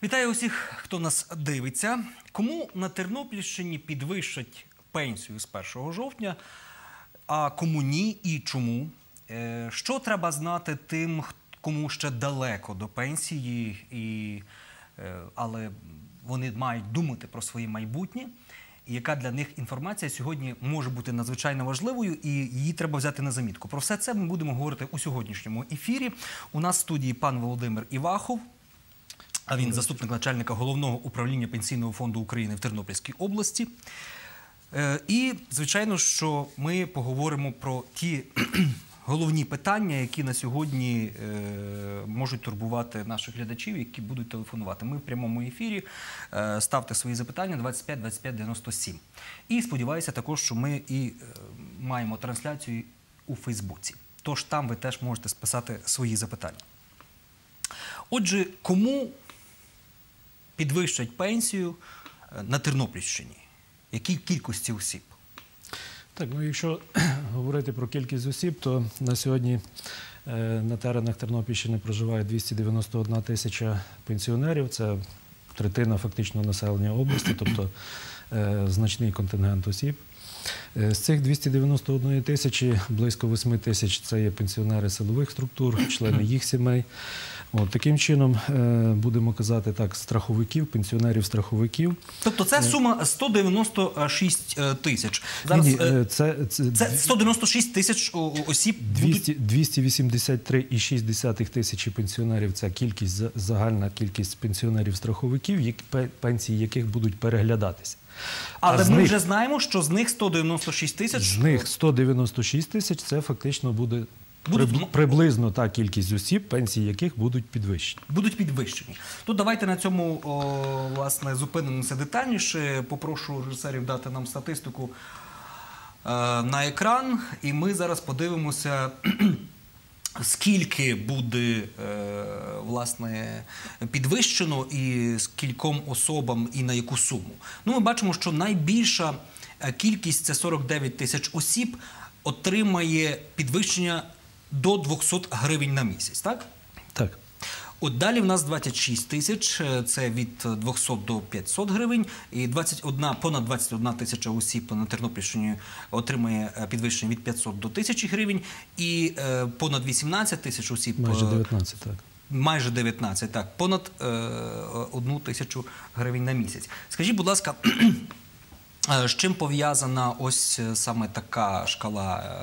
Вітаю усіх, хто нас дивиться. Кому на Тернопільщині підвищать пенсію з 1 жовтня, а кому ні і чому? Що треба знати тим, кому ще далеко до пенсії, але вони мають думати про своє майбутнє? І яка для них інформація сьогодні може бути надзвичайно важливою, і її треба взяти на замітку. Про все це ми будемо говорити у сьогоднішньому ефірі. У нас в студії пан Володимир Івахов, а він заступник начальника Головного управління Пенсійного фонду України в Тернопільській області. І, звичайно, що ми поговоримо про ті головні питання, які на сьогодні можуть турбувати наших глядачів, які будуть телефонувати. Ми в прямому ефірі. Ставте свої запитання 25 25 97. І сподіваюся також, що ми і маємо трансляцію у Фейсбуці. Тож там ви теж можете списати свої запитання. Отже, кому підвищать пенсію на Тернопільщині? Якій кількості осіб? Так, ну якщо говорити про кількість осіб, то на сьогодні на теренах Тернопільщини проживає 291 тисяча пенсіонерів. Це третина фактично населення області, тобто значний контингент осіб. З цих 291 тисячі близько 8 тисяч – це є пенсіонери силових структур, члени їх сімей. Таким чином, будемо казати так, страховиків, пенсіонерів-страховиків. Тобто це сума 196 тисяч. Це 196 тисяч осіб? 283,6 тисячі пенсіонерів – це загальна кількість пенсіонерів-страховиків, пенсії яких будуть переглядатися. Але ми вже знаємо, що з них 196 тисяч... З них 196 тисяч – це фактично буде приблизно та кількість осіб, пенсії яких будуть підвищені. Будуть підвищені. То давайте на цьому, власне, зупинимося детальніше. Попрошу режисерів дати нам статистику на екран. І ми зараз подивимося, скільки буде, власне, підвищено і з кільком особам і на яку суму. Ну, ми бачимо, що найбільша кількість, це 49 тисяч осіб, отримає підвищення до 200 гривень на місяць, так? Так. От далі в нас 26 тисяч, це від 200 до 500 гривень, і понад 21 тисяча осіб на Тернопільщині отримає підвищення від 500 до 1000 гривень, і понад 18 тисяч осіб... Майже 19, так. Майже 19, так. Понад 1 тисячу гривень на місяць. Скажіть, будь ласка, з чим пов'язана ось саме така шкала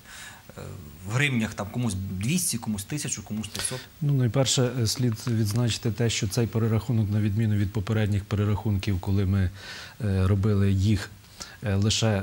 в гривнях, там комусь 200, комусь 1000, комусь 500? Ну, найперше, слід відзначити те, що цей перерахунок, на відміну від попередніх перерахунків, коли ми робили їх лише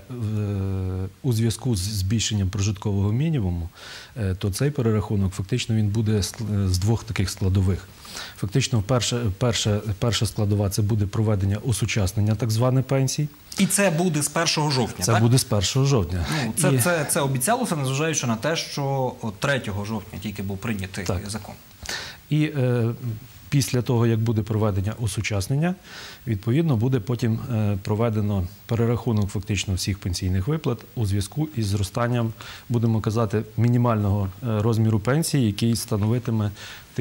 у зв'язку з збільшенням прожиткового мінімуму, то цей перерахунок, фактично, він буде з двох таких складових. Фактично, перша складова – це буде проведення осучаснення так званих пенсій. І це буде з 1 жовтня, так? Це буде з 1 жовтня. Це обіцялося, незважаючи на те, що 3 жовтня тільки був прийнятий закон. І після того, як буде проведення осучаснення, відповідно, буде потім проведено перерахунок фактично всіх пенсійних виплат у зв'язку із зростанням, будемо казати, мінімального розміру пенсії, який становитиме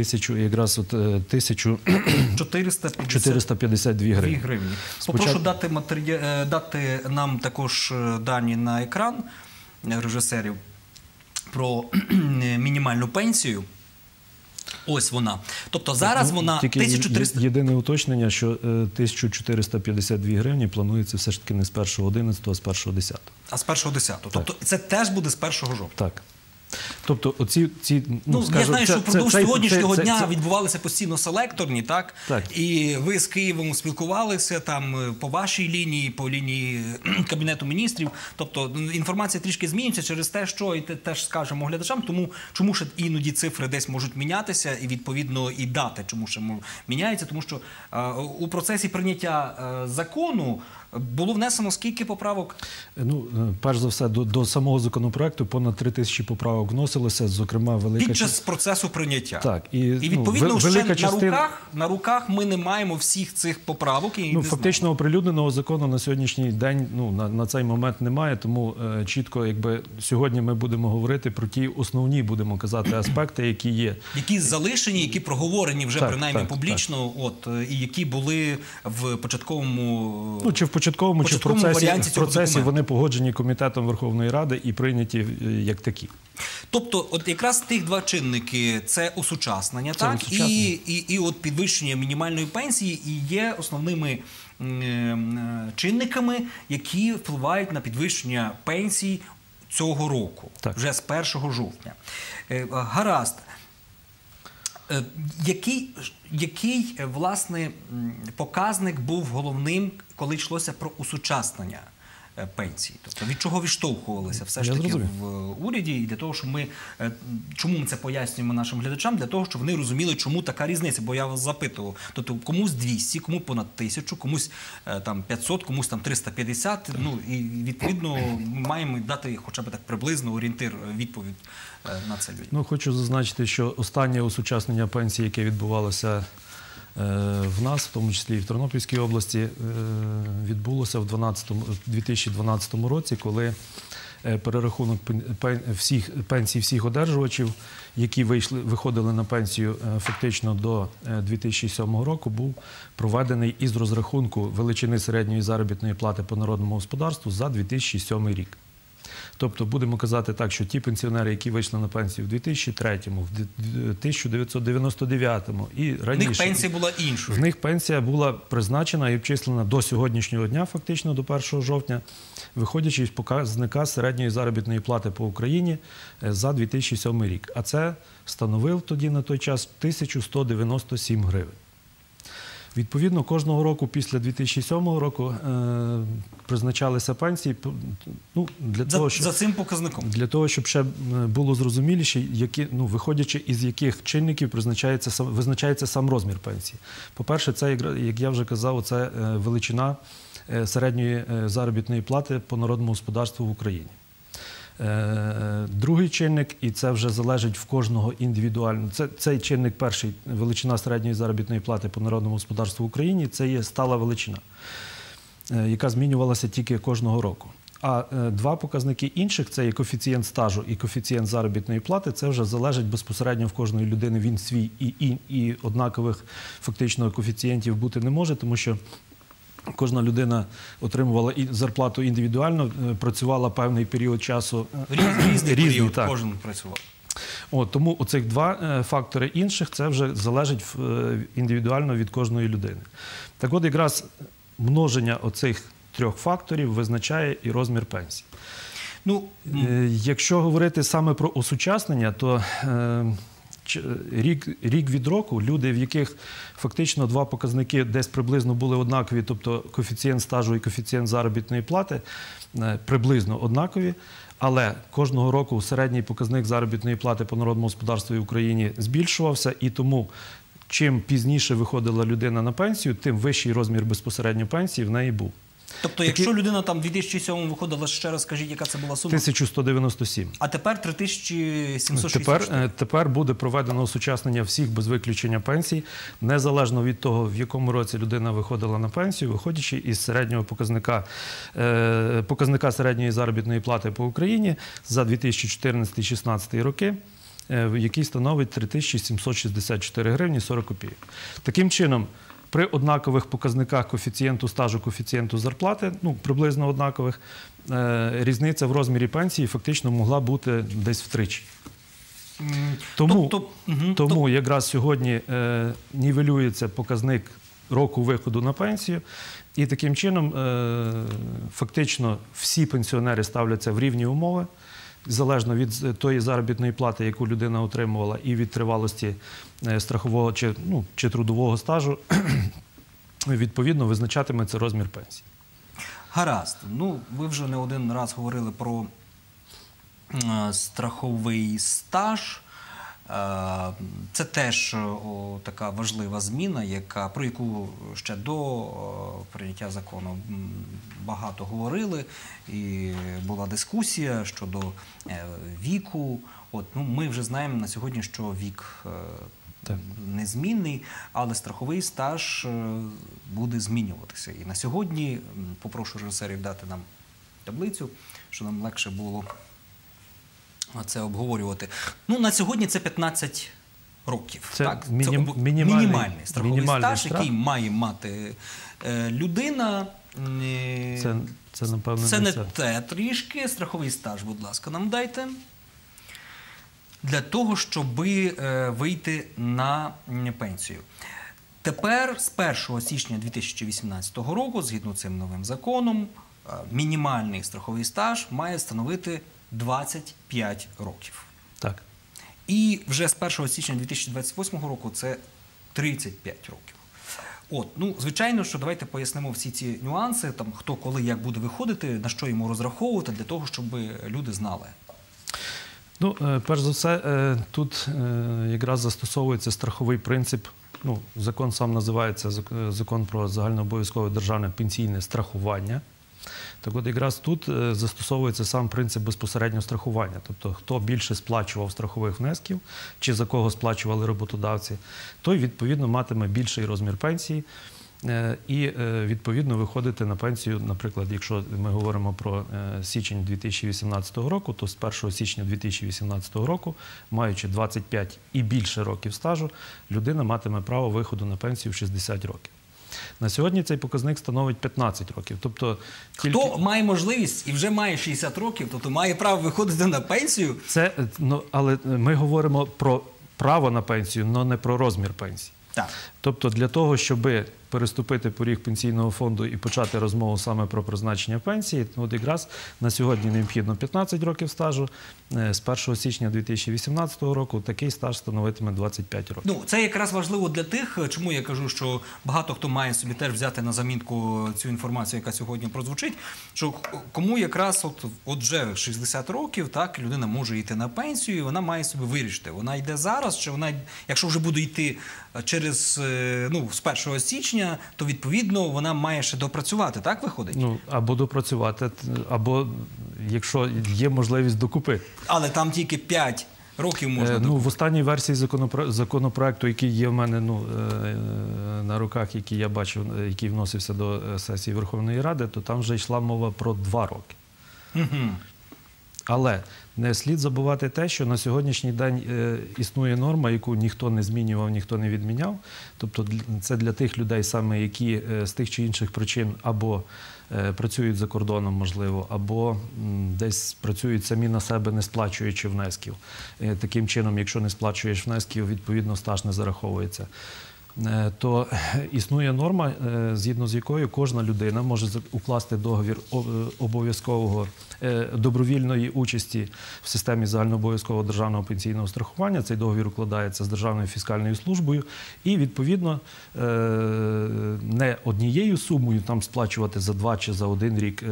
1452 гривні. Попрошу дати нам також дані на екран режисерів про мінімальну пенсію. Ось вона. Тобто зараз вона 1400... Єдине уточнення, що 1452 гривні планується все ж таки не з 1.11, а з 1.10. А з 1.10. Тобто це теж буде з 1 жовтня? Так. Тобто я знаю, що впродовж сьогоднішнього дня відбувалися постійно селекторні, так? І ви з Києвом спілкувалися там по вашій лінії, по лінії Кабінету міністрів. Тобто інформація трішки змінюється через те, що і теж скажемо глядачам, чому ще іноді цифри десь можуть мінятися, і відповідно і дати, чому ще міняються, тому що у процесі прийняття закону було внесено скільки поправок? Ну, перш за все, до самого законопроекту понад 3000 поправок вносилось. вносилося, зокрема, велика Під час процесу прийняття. Так, І відповідно, велика ще на руках ми не маємо всіх цих поправок. І фактично оприлюдненого закону на сьогоднішній день на цей момент немає, тому чітко, сьогодні ми будемо говорити про ті основні, будемо казати, аспекти, які є. Які залишені, які проговорені вже принаймні публічно, і які були в початковому... Чи в початковому, чи в процесі вони погоджені Комітетом Верховної Ради і прийняті як такі. Тобто, от якраз тих два чинники – це осучаснення, так? І от підвищення мінімальної пенсії і є основними чинниками, які впливають на підвищення пенсій цього року, вже з 1 жовтня. Гаразд. Який, власне, показник був головним, коли йшлося про осучаснення пенсій? Тобто від чого відштовхувалися все ж таки в уряді? І для того, щоб чому ми це пояснюємо нашим глядачам? Для того, щоб вони розуміли, чому така різниця. Бо я вас запитував, тобто комусь 200, кому понад 1000, комусь там 500, комусь там 350. І відповідно ми маємо дати хоча б так приблизно орієнтир, відповідь на це людям. Хочу зазначити, що останнє осучаснення пенсії, яке відбувалося в нас, в тому числі і в Тернопільській області, відбулося в 2012 році, коли перерахунок пенсій всіх одержувачів, які виходили на пенсію фактично до 2007 року, був проведений із розрахунку величини середньої заробітної плати по народному господарству за 2007 рік. Тобто, будемо казати так, що ті пенсіонери, які вийшли на пенсію в 2003-му, в 1999-му і раніше... В них пенсія була іншою. В них пенсія була призначена і обчислена до сьогоднішнього дня, фактично до 1 жовтня, виходячи з показника середньої заробітної плати по Україні за 2007 рік. А це становив тоді на той час 1197 гривень. Відповідно, кожного року після 2007 року призначалися пенсії за цим показником. Для того, щоб ще було зрозуміліше, виходячи із яких чинників визначається сам розмір пенсії. По-перше, це, як я вже казав, це величина середньої заробітної плати по народному господарству в Україні. Другий чинник, і це вже залежить в кожного індивідуально, цей чинник перший, величина середньої заробітної плати по народному господарству в Україні, це є стала величина, яка змінювалася тільки кожного року. А два показники інших, це є коефіцієнт стажу і коефіцієнт заробітної плати, це вже залежить безпосередньо в кожної людини, він свій і однакових фактично коефіцієнтів бути не може, тому що кожна людина отримувала зарплату індивідуально, працювала певний період часу. Різний період, кожен працював. Тому оцих два фактори інших, це вже залежить індивідуально від кожної людини. Так от якраз множення оцих трьох факторів визначає і розмір пенсії. Якщо говорити саме про осучаснення, то рік від року люди, в яких фактично два показники десь приблизно були однакові, тобто коефіцієнт стажу і коефіцієнт заробітної плати приблизно однакові, але кожного року середній показник заробітної плати по народному господарству в Україні збільшувався, і тому чим пізніше виходила людина на пенсію, тим вищий розмір безпосередньо пенсії в неї був. Тобто, якщо людина там в 2007-му виходила, ще раз скажіть, яка це була сума? 1197. А тепер 3764? Тепер буде проведено осучаснення всіх без виключення пенсій, незалежно від того, в якому році людина виходила на пенсію, виходячи із середнього показника середньої заробітної плати по Україні за 2014-2016 роки, який становить 3764 гривні 40 копійок. Таким чином, при однакових показниках коефіцієнту стажу, коефіцієнту зарплати, приблизно однакових, різниця в розмірі пенсії фактично могла бути десь втричі. Тому якраз сьогодні нівелюється показник року виходу на пенсію, і таким чином фактично всі пенсіонери ставляться в рівні умови, залежно від тої заробітної плати, яку людина отримувала, і від тривалості страхового чи трудового стажу, відповідно, визначатиметься розмір пенсії. Гаразд. Ви вже не один раз говорили про страховий стаж. Це теж така важлива зміна, про яку ще до прийняття закону багато говорили, і була дискусія щодо віку. Ми вже знаємо на сьогодні, що вік незмінний, але страховий стаж буде змінюватися. І на сьогодні, попрошу режисерів дати нам таблицю, щоб нам легше було це обговорювати. На сьогодні це 15 років. Це так? мінімальний страховий стаж, який має мати людина. Напевно, це не те трішки. Страховий стаж, будь ласка, нам дайте. Для того, щоб вийти на пенсію. Тепер з 1 січня 2018 року, згідно цим новим законом, мінімальний страховий стаж має становити 25 років. Так. І вже з 1 січня 2028 року це 35 років. Звичайно, що давайте пояснимо всі ці нюанси, хто коли як буде виходити, на що йому розраховувати, для того, щоб люди знали. Перш за все, тут якраз застосовується страховий принцип. Закон сам називається «Закон про загальнообов'язкове державне пенсійне страхування». Так от якраз тут застосовується сам принцип безпосереднього страхування. Тобто, хто більше сплачував страхових внесків, чи за кого сплачували роботодавці, той, відповідно, матиме більший розмір пенсії і, відповідно, виходити на пенсію, наприклад, якщо ми говоримо про січень 2018 року, то з 1 січня 2018 року, маючи 25 і більше років стажу, людина матиме право виходу на пенсію в 60 років. На сьогодні цей показник становить 15 років. Тобто, хто має можливість і вже має 60 років, тобто має право виходити на пенсію? Але ми говоримо про право на пенсію, але не про розмір пенсії. Так. Тобто для того, щоб переступити поріг пенсійного фонду і почати розмову саме про призначення пенсії, якраз на сьогодні необхідно 15 років стажу. З 1 січня 2018 року такий стаж становитиме 25 років. Це якраз важливо для тих, чому я кажу, що багато хто має собі теж взяти на замітку цю інформацію, яка сьогодні прозвучить, що кому якраз вже 60 років, так, людина може йти на пенсію, і вона має собі вирішити, вона йде зараз, чи вона, якщо вже буде йти з 1 січня, то, відповідно, вона має ще допрацювати, так виходить? Або допрацювати, або, якщо є можливість, докупити. Але там тільки 5 років можна в останній версії законопроекту, який є в мене на руках, який я бачив, який вносився до сесії Верховної Ради, то там вже йшла мова про 2 роки. Але не слід забувати те, що на сьогоднішній день існує норма, яку ніхто не змінював, ніхто не відміняв. Тобто це для тих людей, саме які з тих чи інших причин або працюють за кордоном, можливо, або десь працюють самі на себе, не сплачуючи внесків. Таким чином, якщо не сплачуєш внесків, відповідно, стаж не зараховується. То існує норма, згідно з якою кожна людина може укласти договір обов'язкового добровільної участі в системі загальнообов'язкового державного пенсійного страхування. Цей договір укладається з Державною фіскальною службою і, відповідно, не однією сумою там сплачувати за 2 чи за 1 рік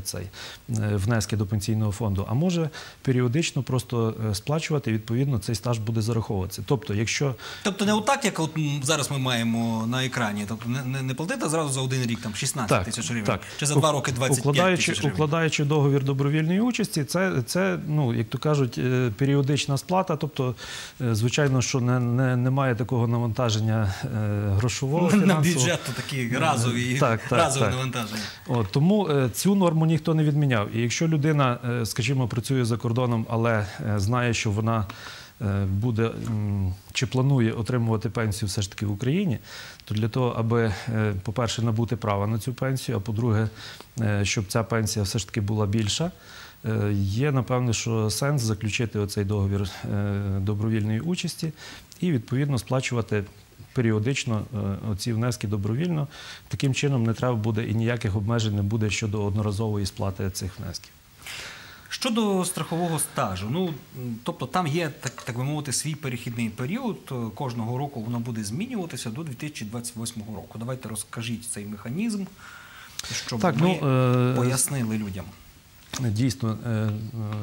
внески до пенсійного фонду, а може періодично просто сплачувати, і, відповідно, цей стаж буде зараховуватися. Тобто не отак, як зараз ми маємо на екрані, тобто не платити зразу за 1 рік 16 тисяч гривень, чи за 2 роки 25 тисяч гривень. Укладаючи договір добровільної участі, це, як то кажуть, періодична сплата, тобто, звичайно, що немає такого навантаження грошового, фінансового. На бюджет такі разові навантаження. Тому цю норму ніхто не відміняв. І якщо людина, скажімо, працює за кордоном, але знає, що вона буде чи планує отримувати пенсію все ж таки в Україні, то для того, аби, по-перше, набути права на цю пенсію, а по-друге, щоб ця пенсія все ж таки була більша, є, напевне, що сенс заключити оцей договір добровільної участі і, відповідно, сплачувати періодично оці внески добровільно. Таким чином не треба буде і ніяких обмежень не буде щодо одноразової сплати цих внесків. Щодо страхового стажу, тобто там є, так би мовити, свій перехідний період, кожного року воно буде змінюватися до 2028 року. Давайте розкажіть цей механізм, щоб ми пояснили людям. Дійсно,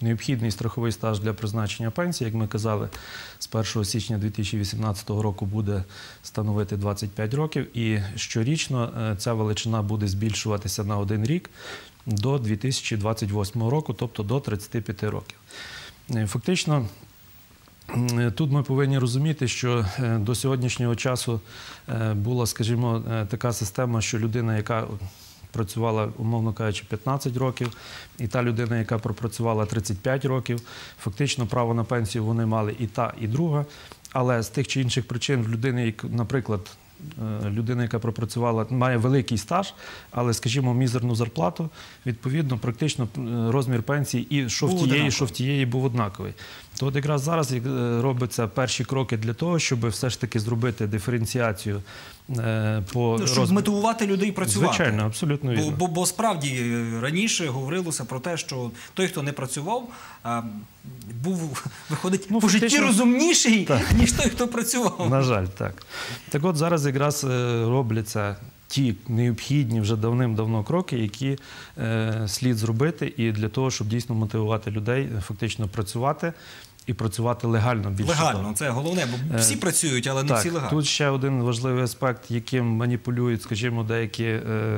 необхідний страховий стаж для призначення пенсії, як ми казали, з 1 січня 2018 року буде становити 25 років, і щорічно ця величина буде збільшуватися на 1 рік до 2028 року, тобто до 35 років. Фактично, тут ми повинні розуміти, що до сьогоднішнього часу була, скажімо, така система, що людина, яка працювала, умовно кажучи, 15 років, і та людина, яка пропрацювала 35 років, фактично право на пенсію вони мали і та, і друга. Але з тих чи інших причин в людини, наприклад, людина, яка пропрацювала, має великий стаж, але, скажімо, мізерну зарплату, відповідно, практично розмір пенсії і що в тієї був однаковий. То от якраз зараз робляться перші кроки для того, щоб все ж таки зробити диференціацію по щоб мотивувати людей працювати. Звичайно, абсолютно вірно. Бо справді раніше говорилося про те, що той, хто не працював, був, виходить, по житті розумніший, ніж той, хто працював. На жаль, так. Так от зараз якраз робляться ті необхідні вже давним-давно кроки, які слід зробити і для того, щоб дійсно мотивувати людей фактично працювати і працювати легально більше. Легально, це головне, бо всі працюють, але не всі легально. Тут ще один важливий аспект, яким маніпулюють, скажімо, деякі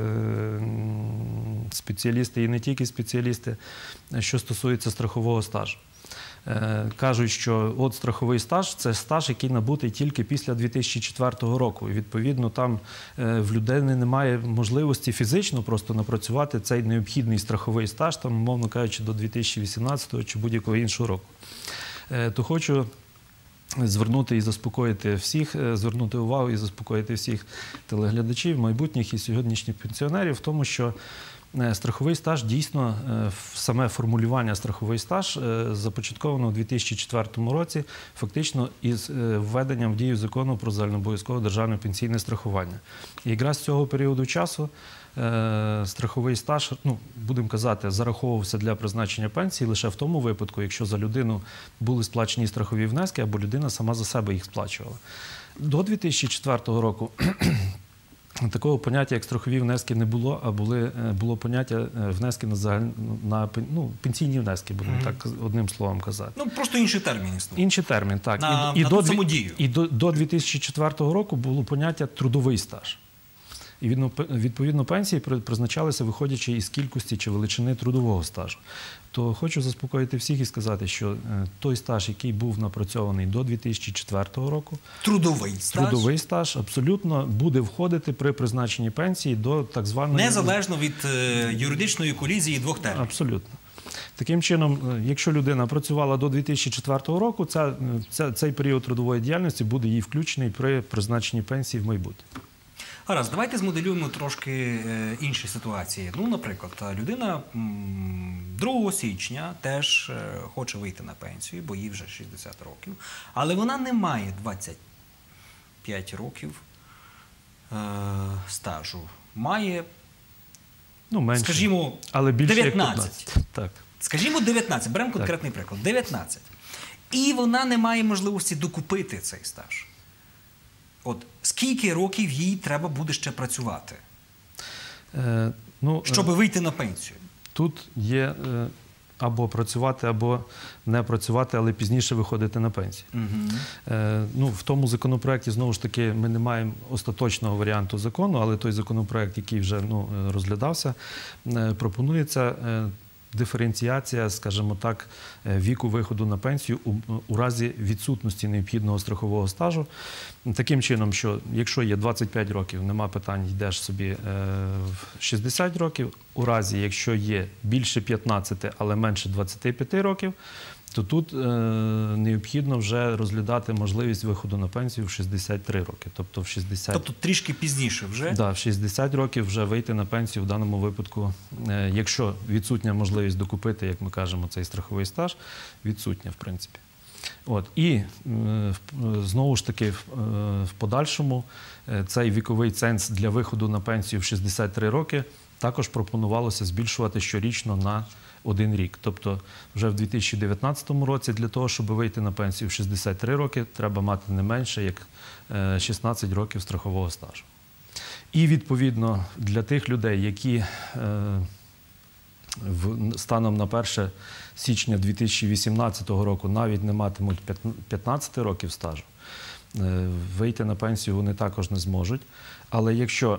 спеціалісти і не тільки спеціалісти, що стосується страхового стажу. Кажуть, що от страховий стаж – це стаж, який набутий тільки після 2004 року. І, відповідно, там в людини немає можливості фізично просто напрацювати цей необхідний страховий стаж, там, умовно кажучи, до 2018 чи будь-якого іншого року. То хочу звернути і заспокоїти всіх, звернути увагу і заспокоїти всіх телеглядачів, майбутніх і сьогоднішніх пенсіонерів в тому, що страховий стаж дійсно, саме формулювання страховий стаж започатковано у 2004 році, фактично із введенням в дію закону про загальнообов'язкове державне пенсійне страхування. І якраз з цього періоду часу страховий стаж, будемо казати, зараховувався для призначення пенсії лише в тому випадку, якщо за людину були сплачені страхові внески або людина сама за себе їх сплачувала. До 2004 року такого поняття, як страхові внески, не було, а було поняття внески на пенсійні внески, будемо так одним словом казати. Просто інший термін існує. Інший термін, так. На саму дію. І до 2004 року було поняття трудовий стаж. І, відповідно, пенсії призначалися, виходячи із кількості чи величини трудового стажу. То хочу заспокоїти всіх і сказати, що той стаж, який був напрацьований до 2004 року, трудовий стаж абсолютно буде входити при призначенні пенсії до так званої... Незалежно від юридичної колізії двох термінів. Абсолютно. Таким чином, якщо людина працювала до 2004 року, цей період трудової діяльності буде їй включений при призначенні пенсії в майбутнє. Гаразд, давайте змоделюємо трошки інші ситуації. Наприклад, людина 2 січня теж хоче вийти на пенсію, бо їй вже 60 років, але вона не має 25 років стажу. Має, менше, скажімо, але більше 19. Так. Скажімо, 19. Беремо конкретний приклад. 19. І вона не має можливості докупити цей стаж. От скільки років їй треба буде ще працювати, щоб вийти на пенсію? Тут є або працювати, або не працювати, але пізніше виходити на пенсію. В тому законопроекті, знову ж таки, ми не маємо остаточного варіанту закону, але той законопроект, який вже розглядався, пропонується диференціація, скажімо так, віку виходу на пенсію у разі відсутності необхідного страхового стажу. Таким чином, що якщо є 25 років, нема питань, йдеш собі в 60 років. У разі, якщо є більше 15, але менше 25 років, то тут необхідно вже розглядати можливість виходу на пенсію в 63 роки. Тобто трішки пізніше вже? Так, в 60 років вже вийти на пенсію в даному випадку, якщо відсутня можливість докупити, як ми кажемо, цей страховий стаж, відсутня, в принципі. І знову ж таки в подальшому цей віковий ценз для виходу на пенсію в 63 роки також пропонувалося збільшувати щорічно на 1 рік. Тобто вже в 2019 році для того, щоб вийти на пенсію в 63 роки, треба мати не менше, як 16 років страхового стажу. І, відповідно, для тих людей, які станом на 1 січня 2018 року навіть не матимуть 15 років стажу, вийти на пенсію вони також не зможуть. Але якщо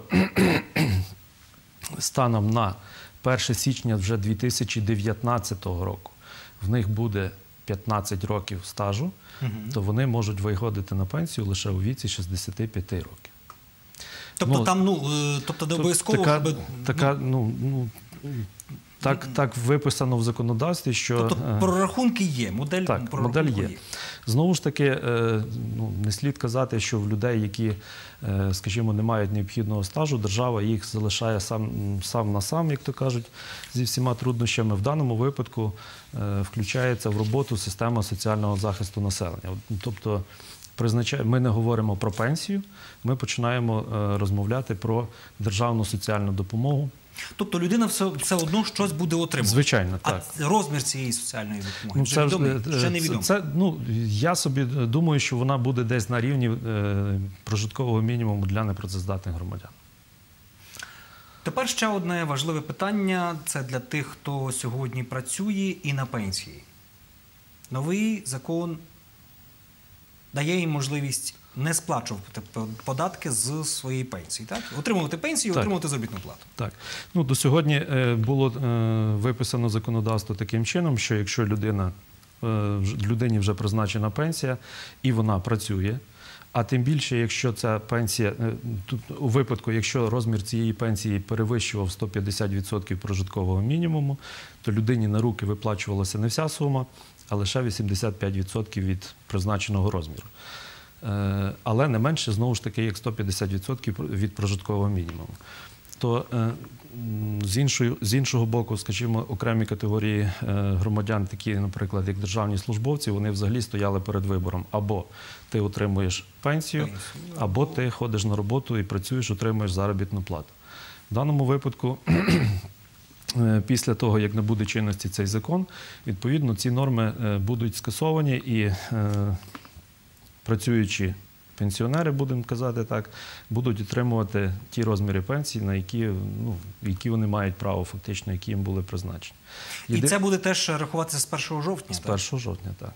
станом на 1 січня вже 2019 року в них буде 15 років стажу, то вони можуть виходити на пенсію лише у віці 65 років. Тобто тобто не обов'язково... Так виписано в законодавстві, що... Тобто прорахунки є, модель прорахунку є. Знову ж таки, не слід казати, що в людей, які, скажімо, не мають необхідного стажу, держава їх залишає сам на сам, як то кажуть, зі всіма труднощами. В даному випадку включається в роботу система соціального захисту населення. Тобто ми не говоримо про пенсію, ми починаємо розмовляти про державну соціальну допомогу. Тобто людина все одно щось буде отримувати? Звичайно, так. А розмір цієї соціальної допомоги ще невідомий? Я собі думаю, що вона буде десь на рівні прожиткового мінімуму для непрацездатних громадян. Тепер ще одне важливе питання – це для тих, хто сьогодні працює і на пенсії. Новий закон дає їм можливість не сплачувати податки з своєї пенсії, так? Отримувати пенсію і отримувати заробітну плату. Так. До сьогодні було виписано законодавство таким чином, що якщо людині вже призначена пенсія і вона працює, а тим більше, якщо ця пенсія, у випадку, якщо розмір цієї пенсії перевищував 150% прожиткового мінімуму, то людині на руки виплачувалася не вся сума, а лише 85% від призначеного розміру. Але не менше, знову ж таки, як 150% від прожиткового мінімуму. То з іншого боку, скажімо, окремі категорії громадян, такі, наприклад, як державні службовці, вони взагалі стояли перед вибором. Або ти отримуєш пенсію, або ти ходиш на роботу і працюєш, отримуєш заробітну плату. В даному випадку, після того, як не буде чинності цей закон, відповідно, ці норми будуть скасовані і працюючі пенсіонери, будемо казати так, будуть отримувати ті розміри пенсій, на які вони мають право фактично, які їм були призначені. І це буде теж рахуватися з 1 жовтня? З 1 жовтня, так.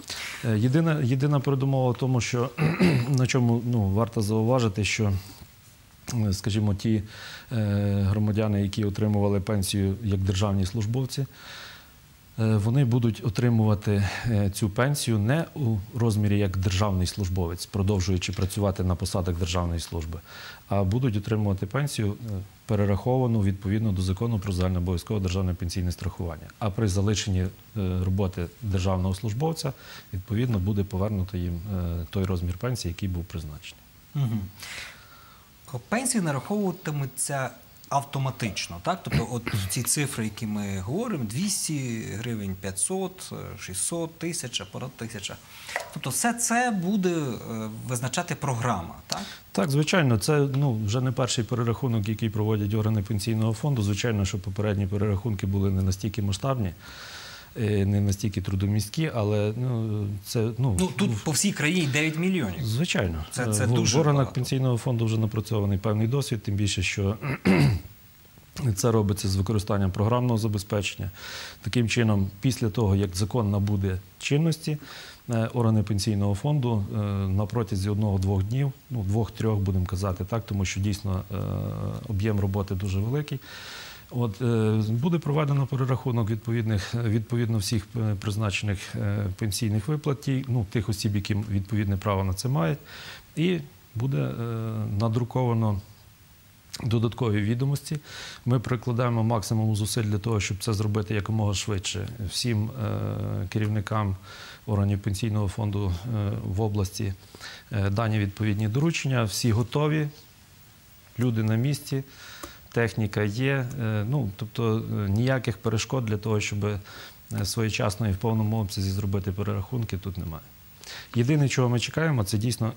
Єдина передумова в тому, що на чому варто зауважити, що, скажімо, ті громадяни, які отримували пенсію як державні службовці, вони будуть отримувати цю пенсію не у розмірі як державний службовець, продовжуючи працювати на посадах державної служби, а будуть отримувати пенсію, перераховану відповідно до Закону про загальнообов'язкове державне пенсійне страхування. А при залишенні роботи державного службовця, відповідно, буде повернуто їм той розмір пенсії, який був призначений. Пенсії нараховуватимуться автоматично, так? Тобто от ці цифри, які ми говоримо, 200 гривень, 500, 600, 1000, понад 1000. Тобто все це буде визначати програма, так? Так, звичайно. Це вже не перший перерахунок, який проводять органи пенсійного фонду. Звичайно, що попередні перерахунки були не настільки масштабні, не настільки трудомісткі, але це... тут по всій країні 9 мільйонів. Звичайно. Це дуже в органах багато. Пенсійного фонду вже напрацьований певний досвід, тим більше, що це робиться з використанням програмного забезпечення. Таким чином, після того, як закон набуде чинності, органи Пенсійного фонду на протязі 1-2 днів, 2-3 будемо казати так, тому що дійсно об'єм роботи дуже великий, буде проведено перерахунок відповідно всіх призначених пенсійних виплат, тих осіб, які відповідне право на це мають, і буде надруковано додаткові відомості. Ми прикладаємо максимум зусиль для того, щоб це зробити якомога швидше. Всім керівникам органів Пенсійного фонду в області дані відповідні доручення, всі готові, люди на місці, техніка є, тобто ніяких перешкод для того, щоб своєчасно і в повному обсязі зробити перерахунки, тут немає. Єдине, чого ми чекаємо, це дійсно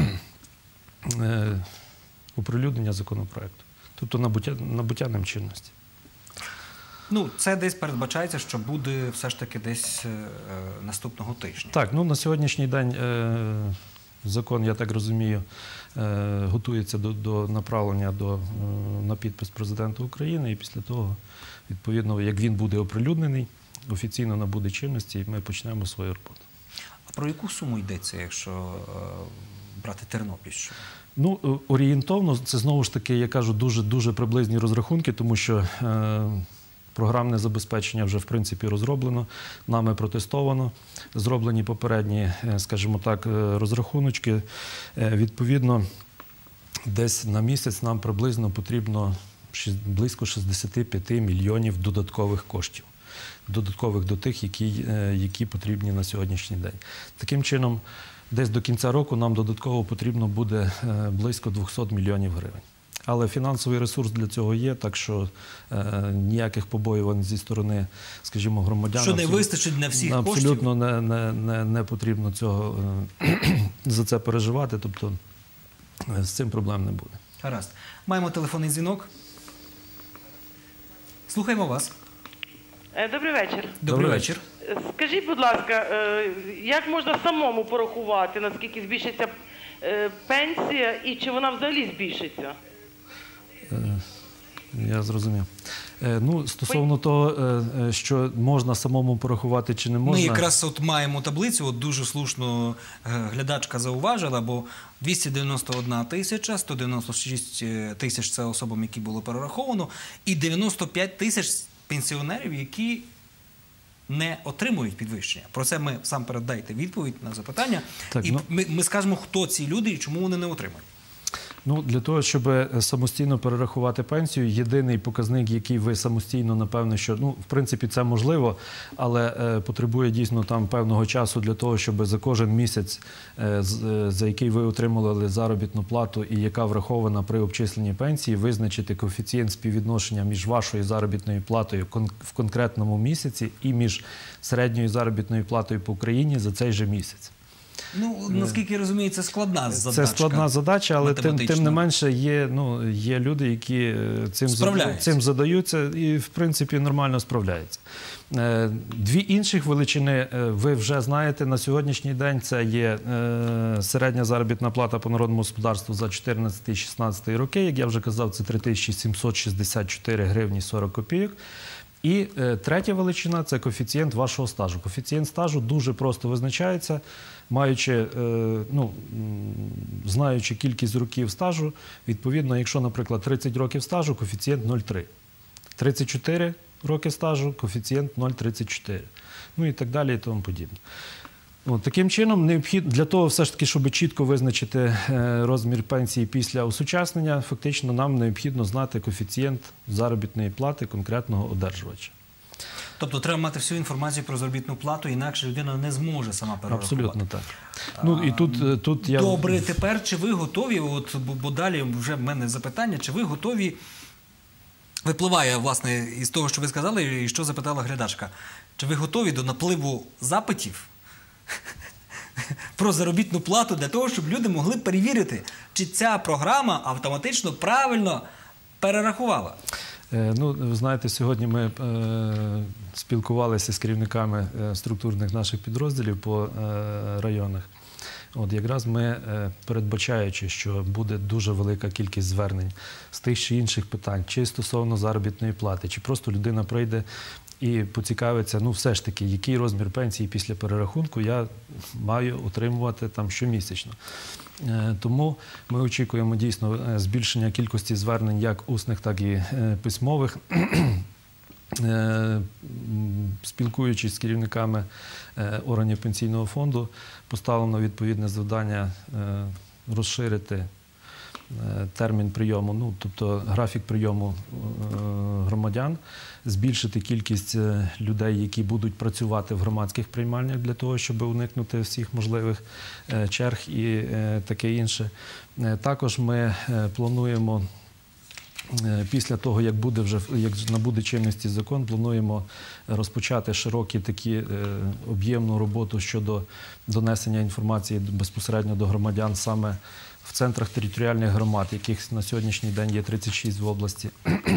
оприлюднення законопроекту, тобто набуття ним чинності. Це десь передбачається, що буде все ж таки десь наступного тижня. Так, на сьогоднішній день Закон, я так розумію, готується до направлення на підпис президента України, і після того, відповідно, як він буде оприлюднений, офіційно набуде чинності, і ми почнемо свою роботу. А про яку суму йдеться, якщо брати Тернопільщину? Ну, орієнтовно, це знову ж таки, я кажу, дуже приблизні розрахунки, тому що програмне забезпечення вже, в принципі, розроблено, нами протестовано, зроблені попередні, скажімо так, розрахуночки. Відповідно, десь на місяць нам приблизно потрібно близько 65 мільйонів додаткових коштів. Додаткових до тих, які потрібні на сьогоднішній день. Таким чином, десь до кінця року нам додатково потрібно буде близько 200 мільйонів гривень. Але фінансовий ресурс для цього є, так що ніяких побоювань зі сторони, скажімо, громадян. Що не вистачить на всіх коштів? Абсолютно не потрібно цього, за це переживати, тобто з цим проблем не буде. Гаразд. Маємо телефонний дзвінок. Слухаємо вас. Добрий вечір. Добрий вечір. Скажіть, будь ласка, як можна самому порахувати, наскільки збільшиться пенсія і чи вона взагалі збільшиться? Я зрозумів. Ну, стосовно того, що можна самому порахувати чи не можна... Ми якраз от маємо таблицю, от дуже слушно глядачка зауважила, бо 291 тисяча, 196 тисяч – це особам, які було перераховано, і 95 тисяч пенсіонерів, які не отримують підвищення. Про це ми сам дайте відповідь на запитання. Так, і ми скажемо, хто ці люди і чому вони не отримують. Ну, для того, щоб самостійно перерахувати пенсію, єдиний показник, який ви самостійно, напевно, що, ну, в принципі, це можливо, але потребує дійсно там певного часу для того, щоб за кожен місяць, за який ви отримували заробітну плату і яка врахована при обчисленні пенсії, визначити коефіцієнт співвідношення між вашою заробітною платою в конкретному місяці і між середньою заробітною платою по Україні за цей же місяць. Ну, наскільки я розумію, це складна задача. Це складна задача, але тим не менше є люди, які цим задаються і, в принципі, нормально справляються. Дві інших величини ви вже знаєте на сьогоднішній день. Це є середня заробітна плата по народному господарству за 2014-2016 роки. Як я вже казав, це 3764 гривні 40 копійок. І третя величина – це коефіцієнт вашого стажу. Коефіцієнт стажу дуже просто визначається, знаючи кількість років стажу. Відповідно, якщо, наприклад, 30 років стажу, коефіцієнт 0,3. 34 роки стажу, коефіцієнт 0,34. Ну і так далі і тому подібне. Таким чином, необхідно, для того, все ж таки, щоб чітко визначити розмір пенсії після осучаснення, фактично нам необхідно знати коефіцієнт заробітної плати конкретного одержувача. Тобто треба мати всю інформацію про заробітну плату, інакше людина не зможе сама перерахувати. Абсолютно так. Ну, і тут я... Добре, тепер чи ви готові, бо далі вже в мене запитання, чи ви готові, випливає, власне, із того, що ви сказали, і що запитала глядачка, чи ви готові до напливу запитів про заробітну плату для того, щоб люди могли перевірити, чи ця програма автоматично правильно перерахувала? Ну, ви знаєте, сьогодні ми спілкувалися з керівниками структурних наших підрозділів по районах. От якраз ми, передбачаючи, що буде дуже велика кількість звернень з тих чи інших питань, чи стосовно заробітної плати, чи просто людина прийде і поцікавиться, ну все ж таки, який розмір пенсії після перерахунку я маю отримувати там щомісячно. Тому ми очікуємо дійсно збільшення кількості звернень як усних, так і письмових. Спілкуючись з керівниками органів пенсійного фонду, поставлено відповідне завдання розширити термін прийому, ну, тобто графік прийому громадян, збільшити кількість людей, які будуть працювати в громадських приймальнях для того, щоб уникнути всіх можливих черг і таке інше. Також ми плануємо після того, як набуде чинності закон, плануємо розпочати широкі такі об'ємну роботу щодо донесення інформації безпосередньо до громадян саме в центрах територіальних громад, яких на сьогоднішній день є 36 в області.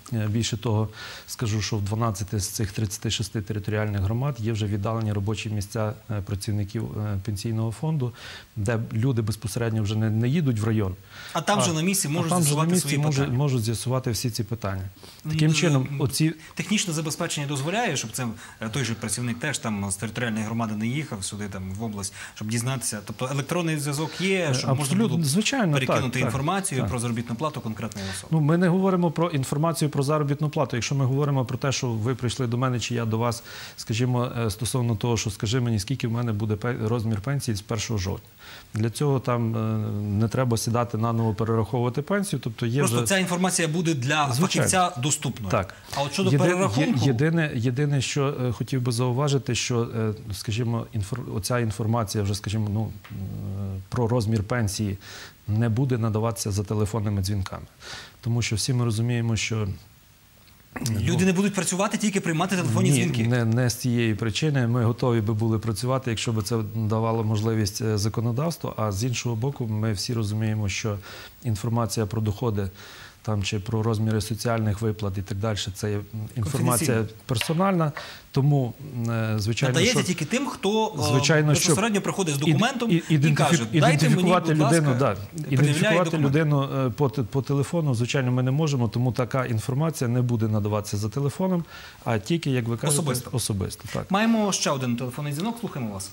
Більше того, скажу, що в 12 з цих 36 територіальних громад є вже віддалені робочі місця працівників пенсійного фонду, де люди безпосередньо вже не їдуть в район. А там вже на місці можуть з'ясувати свої питання. Можуть з'ясувати всі ці питання. Таким чином, технічне забезпечення дозволяє, щоб це той же працівник теж там з територіальної громади не їхав сюди там в область, щоб дізнатися. Тобто електронний зв'язок є, щоб можна було перекинути інформацію про заробітну плату конкретної особи. Ну, ми не говоримо про інформацію про заробітну плату. Якщо ми говоримо про те, що ви прийшли до мене, чи я до вас, скажімо, стосовно того, що скажи мені, скільки в мене буде розмір пенсії з 1 жовтня. Для цього там не треба сідати наново перераховувати пенсію. Тобто є просто вже... ця інформація буде для фахівця доступною. Так. А от щодо перерахунку... Єдине, що хотів би зауважити, що, скажімо, оця інформація вже, скажімо, ну, про розмір пенсії не буде надаватися за телефонними дзвінками. Тому що всі ми розуміємо, що... Люди не будуть працювати, тільки приймати телефонні дзвінки? Ні, не з цієї причини. Ми готові би були працювати, якщо б це давало можливість законодавство. А з іншого боку, ми всі розуміємо, що інформація про доходи там, чи про розміри соціальних виплат і так далі, це є інформація персональна. Тому, звичайно, надається тільки тим, хто безпосередньо приходить з документом і каже, дайте мені, будь ласка, ідентифікувати людину по телефону, звичайно, ми не можемо, тому така інформація не буде надаватися за телефоном, а тільки, як ви кажете, особисто. Так. Маємо ще один телефонний дзвінок, слухаємо вас.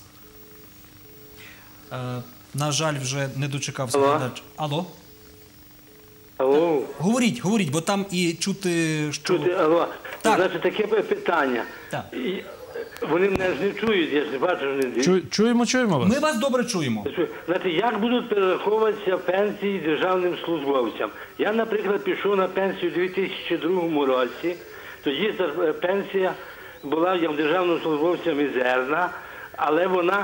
На жаль, вже не дочекався. Алло. Алло. Говоріть, бо там і чути, що... Алло. Так. Значить, таке питання. Так. Вони мене ж не чують, я ж не бачу. Чуємо вас. Ми вас добре чуємо. Знаєте, як будуть перераховуватися пенсії державним службовцям? Я, наприклад, пішов на пенсію у 2002 році. Тоді пенсія була як державного службовця мізерна, але вона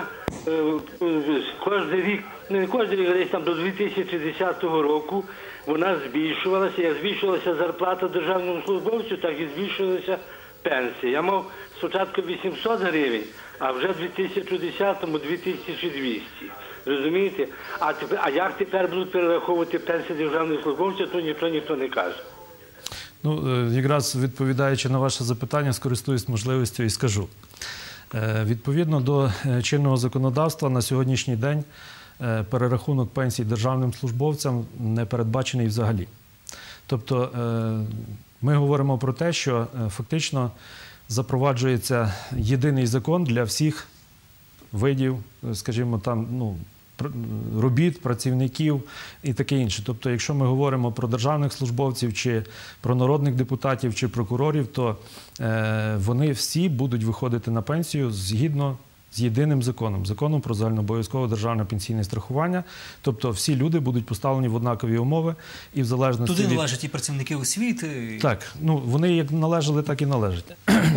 кожен рік, не кожен рік, десь там до 2010 року, вона збільшувалася. Як збільшувалася зарплата державному службовцю, так і збільшувалася пенсія. Я мав спочатку 800 гривень, а вже в 2010-му 2200. Розумієте? А як тепер будуть перераховувати пенсії державних службовців, то ніхто не каже. Ну, якраз відповідаючи на ваше запитання, скористуюсь можливістю і скажу. Відповідно до чинного законодавства на сьогоднішній день перерахунок пенсій державним службовцям не передбачений взагалі. Тобто ми говоримо про те, що фактично запроваджується єдиний закон для всіх видів, скажімо, там, ну, робіт, працівників і таке інше. Тобто, якщо ми говоримо про державних службовців, чи про народних депутатів, чи прокурорів, то вони всі будуть виходити на пенсію згідно з єдиним законом – законом про загальнообов'язкове державне пенсійне страхування. Тобто всі люди будуть поставлені в однакові умови і в залежності Туди належать і працівники освіти. Так, ну вони як належали, так і належать.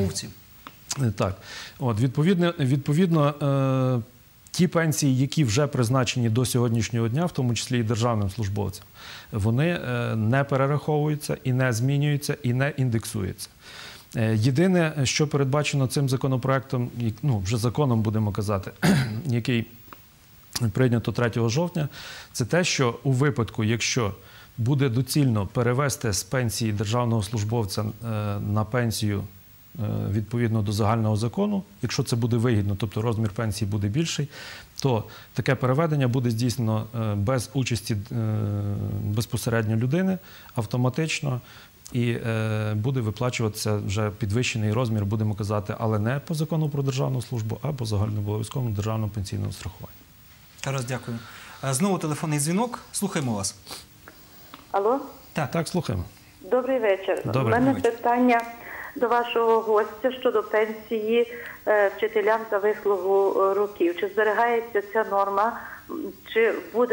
Так. От, відповідно, ті пенсії, які вже призначені до сьогоднішнього дня, в тому числі і державним службовцям, вони не перераховуються і не змінюються, і не індексуються. Єдине, що передбачено цим законопроектом, ну, вже законом будемо казати, який прийнято 3 жовтня, це те, що у випадку, якщо буде доцільно перевести з пенсії державного службовця на пенсію відповідно до загального закону, якщо це буде вигідно, тобто розмір пенсії буде більший, то таке переведення буде здійснено без участі безпосередньо людини, автоматично, і буде виплачуватися вже підвищений розмір, будемо казати, але не по закону про державну службу, а по загальнообов'язковому державному пенсійному страхуванню. Тарас, дякую. Знову телефонний дзвінок. Слухаємо вас. Алло? Так, слухаємо. Добрий вечір. У мене питання до вашого гостя щодо пенсії вчителям за вислугу років. Чи зберігається ця норма, чи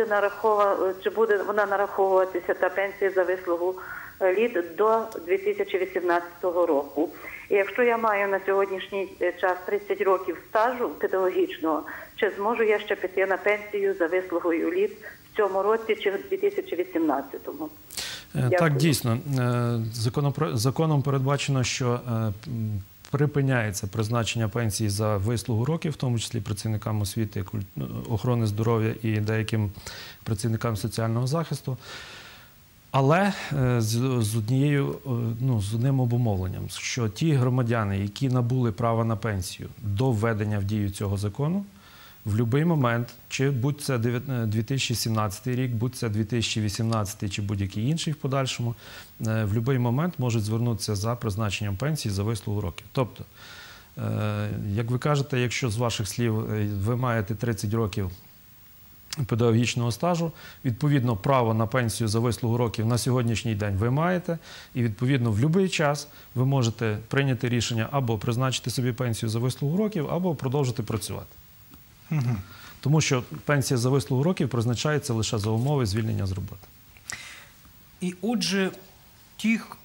буде вона нараховуватися, та пенсія за вислугу літ, до 2018 року? І якщо я маю на сьогоднішній час 30 років стажу педагогічного, чи зможу я ще піти на пенсію за вислугою літ в цьому році чи в 2018-му? Так, дійсно. Законом передбачено, що припиняється призначення пенсії за вислугу років, в тому числі працівникам освіти, охорони здоров'я і деяким працівникам соціального захисту. Але з одним обумовленням, що ті громадяни, які набули право на пенсію до введення в дію цього закону, в будь-який момент, чи будь це 2017 рік, будь це 2018 чи будь-який інший в подальшому, в будь-який момент можуть звернутися за призначенням пенсії за вислугу років. Тобто, як ви кажете, якщо з ваших слів ви маєте 30 років педагогічного стажу, відповідно, право на пенсію за вислугу років на сьогоднішній день ви маєте, і, відповідно, в будь-який час ви можете прийняти рішення або призначити собі пенсію за вислугу років, або продовжити працювати. Тому що пенсія за вислугу років призначається лише за умови звільнення з роботи. І отже, тих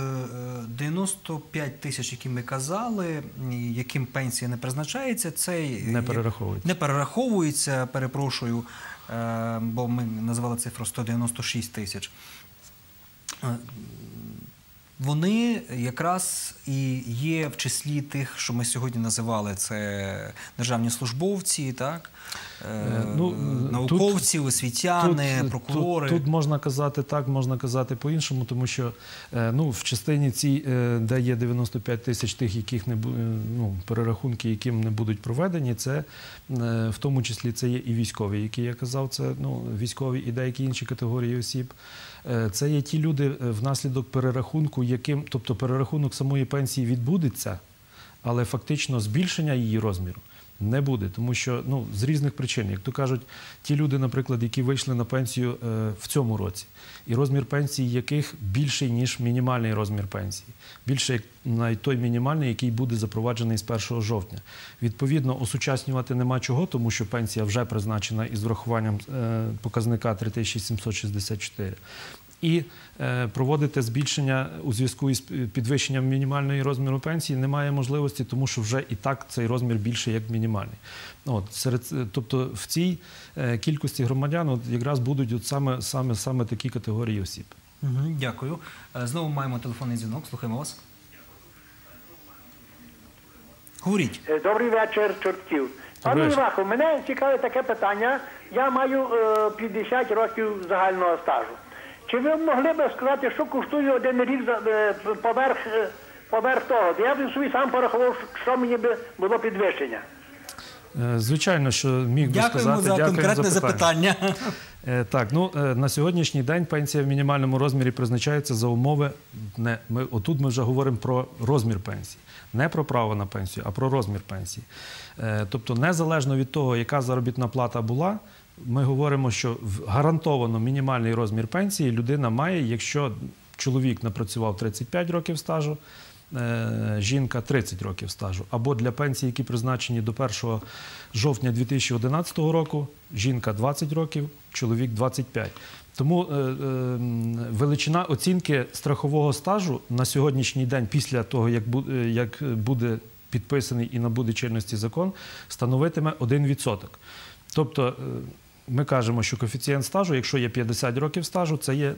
95 тисяч, які ми казали, яким пенсія не призначається, це не перераховується, перепрошую, бо ми назвали цифру 196 тисяч. Вони якраз і є в числі тих, що ми сьогодні називали, це державні службовці, так? Науковці, освітяни, прокурори. Тут можна казати так, можна казати по-іншому, тому що в частині цій, де є 95 тисяч тих, яких перерахунки, яким не будуть проведені, це в тому числі це є і військові, які я казав, це військові і деякі інші категорії осіб. Це є ті люди внаслідок перерахунку, тобто перерахунок самої пенсії відбудеться, але фактично збільшення її розміру не буде, тому що з різних причин. Як то кажуть, ті люди, наприклад, які вийшли на пенсію в цьому році, і розмір пенсії яких більший, ніж мінімальний розмір пенсії. Більше на той мінімальний, який буде запроваджений з 1 жовтня. Відповідно, осучаснювати нема чого, тому що пенсія вже призначена із врахуванням показника 3764. І проводити збільшення у зв'язку із підвищенням мінімальної розміру пенсії немає можливості, тому що вже і так цей розмір більше, як мінімальний. Тобто в цій кількості громадян якраз будуть саме такі категорії осіб. Дякую. Знову маємо телефонний дзвінок. Слухаємо вас. Говоріть. Добрий вечір, Чортків. Пане Іваху, мене цікавить таке питання. Я маю 50 років загального стажу. Чи ви могли б сказати, що коштує один рік поверх того? Я б собі сам порахував, що мені би було підвищення. Звичайно, що міг би сказати. Дякуємо за конкретне запитання. Так, на сьогоднішній день пенсія в мінімальному розмірі призначається за умови, отут ми вже говоримо про розмір пенсії. Не про право на пенсію, а про розмір пенсії. Тобто, незалежно від того, яка заробітна плата була, ми говоримо, що гарантовано мінімальний розмір пенсії людина має, якщо чоловік напрацював 35 років стажу, жінка 30 років стажу. Або для пенсій, які призначені до 1 жовтня 2011 року, жінка 20 років, чоловік 25. Тому величина оцінки страхового стажу на сьогоднішній день, після того, як буде підписаний і набуде чинності закон, становитиме 1%. Тобто, ми кажемо, що коефіцієнт стажу, якщо є 50 років стажу, це є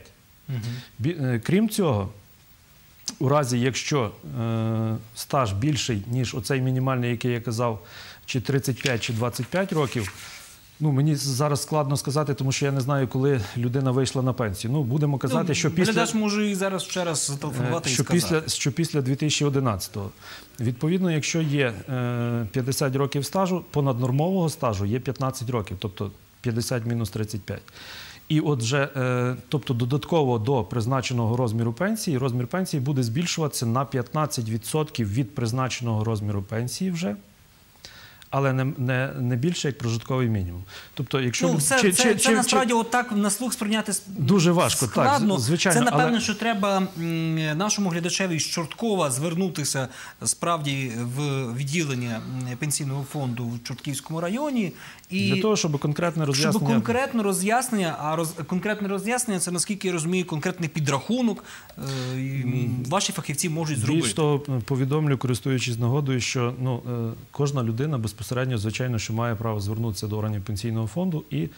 0,5. Крім цього, у разі, якщо стаж більший, ніж оцей мінімальний, який я казав, чи 35, чи 25 років, мені зараз складно сказати, тому що я не знаю, коли людина вийшла на пенсію. Будемо казати, що після... Глядач може і зараз ще раз зателефонувати і сказати. Що після 2011-го. Відповідно, якщо є 50 років стажу, понаднормового стажу є 15 років, тобто 50 мінус 35. І отже, тобто додатково до призначеного розміру пенсії, розмір пенсії буде збільшуватися на 15% від призначеного розміру пенсії вже, але не більше, як прожитковий мінімум. Тобто, якщо... Це насправді отак на слух сприйняти дуже важко, складно. Так, звичайно. Це, напевно, що треба нашому глядачеві з Чорткова звернутися справді в відділення Пенсійного фонду в Чортківському районі. Для того, щоб конкретне роз'яснення... Щоб конкретне роз'яснення, а конкретне роз'яснення – це, наскільки я розумію, конкретний підрахунок. Ваші фахівці можуть зробити. Більш того, повідомлю, користуючись нагодою, що кожна людина безпосередньо, звичайно, що має право звернутися до органів Пенсійного фонду і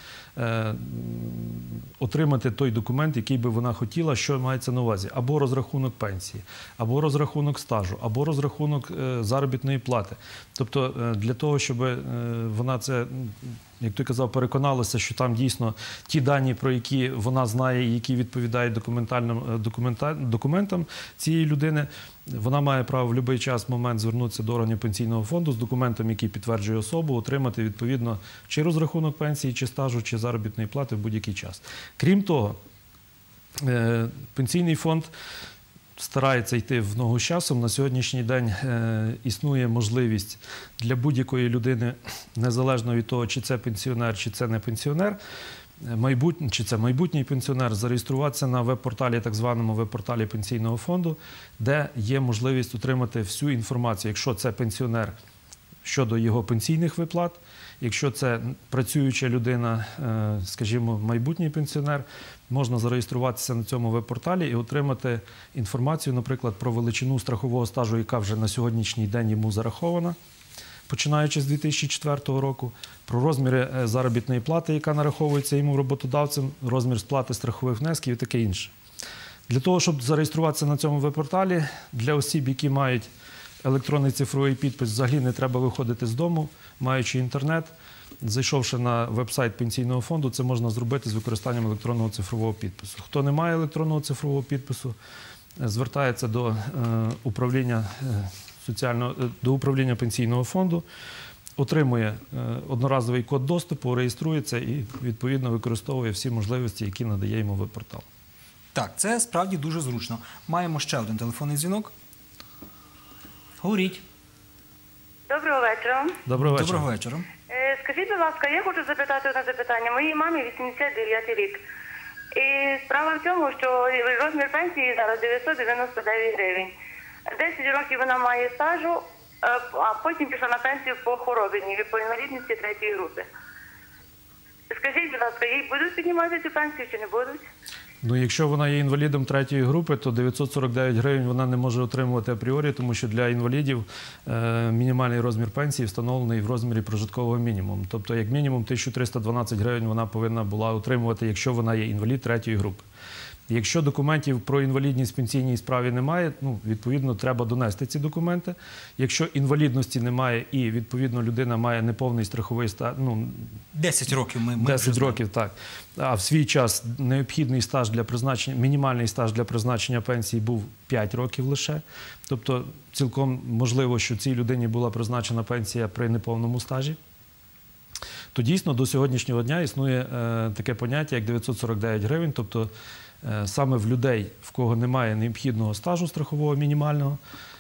отримати той документ, який би вона хотіла, що мається на увазі. Або розрахунок пенсії, або розрахунок стажу, або розрахунок заробітної плати. Тобто, для того, щоб вона це як ти казав, переконалася, що там дійсно ті дані, про які вона знає і які відповідають документам цієї людини, вона має право в будь-який час, момент звернутися до органів пенсійного фонду з документом, який підтверджує особу, отримати відповідно чи розрахунок пенсії, чи стажу, чи заробітної плати в будь-який час. Крім того, пенсійний фонд старається йти в ногу з часом. На сьогоднішній день існує можливість для будь-якої людини, незалежно від того, чи це пенсіонер, чи це не пенсіонер, чи це майбутній пенсіонер, зареєструватися на веб-порталі, так званому веб-порталі пенсійного фонду, де є можливість отримати всю інформацію, якщо це пенсіонер, щодо його пенсійних виплат, якщо це працююча людина, скажімо, майбутній пенсіонер, можна зареєструватися на цьому веб-порталі і отримати інформацію, наприклад, про величину страхового стажу, яка вже на сьогоднішній день йому зарахована, починаючи з 2004 року, про розміри заробітної плати, яка нараховується йому роботодавцем, розмір сплати страхових внесків і таке інше. Для того, щоб зареєструватися на цьому веб-порталі, для осіб, які мають електронний цифровий підпис, взагалі не треба виходити з дому, маючи інтернет, зайшовши на веб-сайт пенсійного фонду, це можна зробити з використанням електронного цифрового підпису. Хто не має електронного цифрового підпису, звертається до управління пенсійного фонду, отримує одноразовий код доступу, реєструється і, відповідно, використовує всі можливості, які надає йому веб-портал. Так, це справді дуже зручно. Маємо ще один телефонний дзвінок. Говоріть. Доброго вечора. Доброго вечора. Доброго вечора. Скажіть, будь ласка, я хочу запитати одне запитання. Моїй мамі 89 рік. І справа в тому, що розмір пенсії зараз 999 гривень. 10 років вона має стажу, а потім пішла на пенсію по хворобі, по інвалідності 3-ї групи. Скажіть, будь ласка, їй будуть піднімати цю пенсію чи не будуть? Ну, якщо вона є інвалідом 3-ї групи, то 949 гривень вона не може отримувати апріорі, тому що для інвалідів мінімальний розмір пенсії встановлений в розмірі прожиткового мінімуму. Тобто, як мінімум, 1312 гривень вона повинна була отримувати, якщо вона є інвалід 3-ї групи. Якщо документів про інвалідність в пенсійній справі немає, відповідно, треба донести ці документи. Якщо інвалідності немає і, відповідно, людина має неповний страховий стаж, 10 років ми 10 років, так. А в свій час необхідний стаж для призначення, мінімальний стаж для призначення пенсії був 5 років лише. Тобто, цілком можливо, що цій людині була призначена пенсія при неповному стажі. То дійсно до сьогоднішнього дня існує таке поняття, як 949 гривень, тобто саме в людей, в кого немає необхідного стажу страхового мінімального,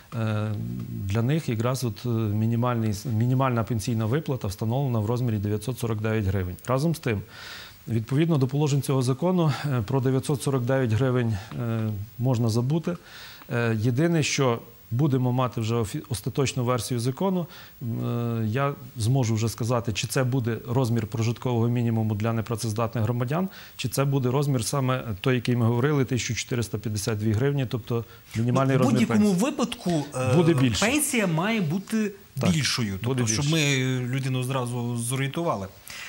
для них якраз мінімальна пенсійна виплата встановлена в розмірі 949 гривень. Разом з тим, відповідно до положень цього закону, про 949 гривень можна забути. Єдине, що будемо мати вже остаточну версію закону, я зможу вже сказати, чи це буде розмір прожиткового мінімуму для непрацездатних громадян, чи це буде розмір саме той, який ми говорили, 1452 гривні, тобто мінімальний розмір пенсії. В будь-якому випадку пенсія має бути більшою, тобто, щоб ми людину зразу зорієнтували.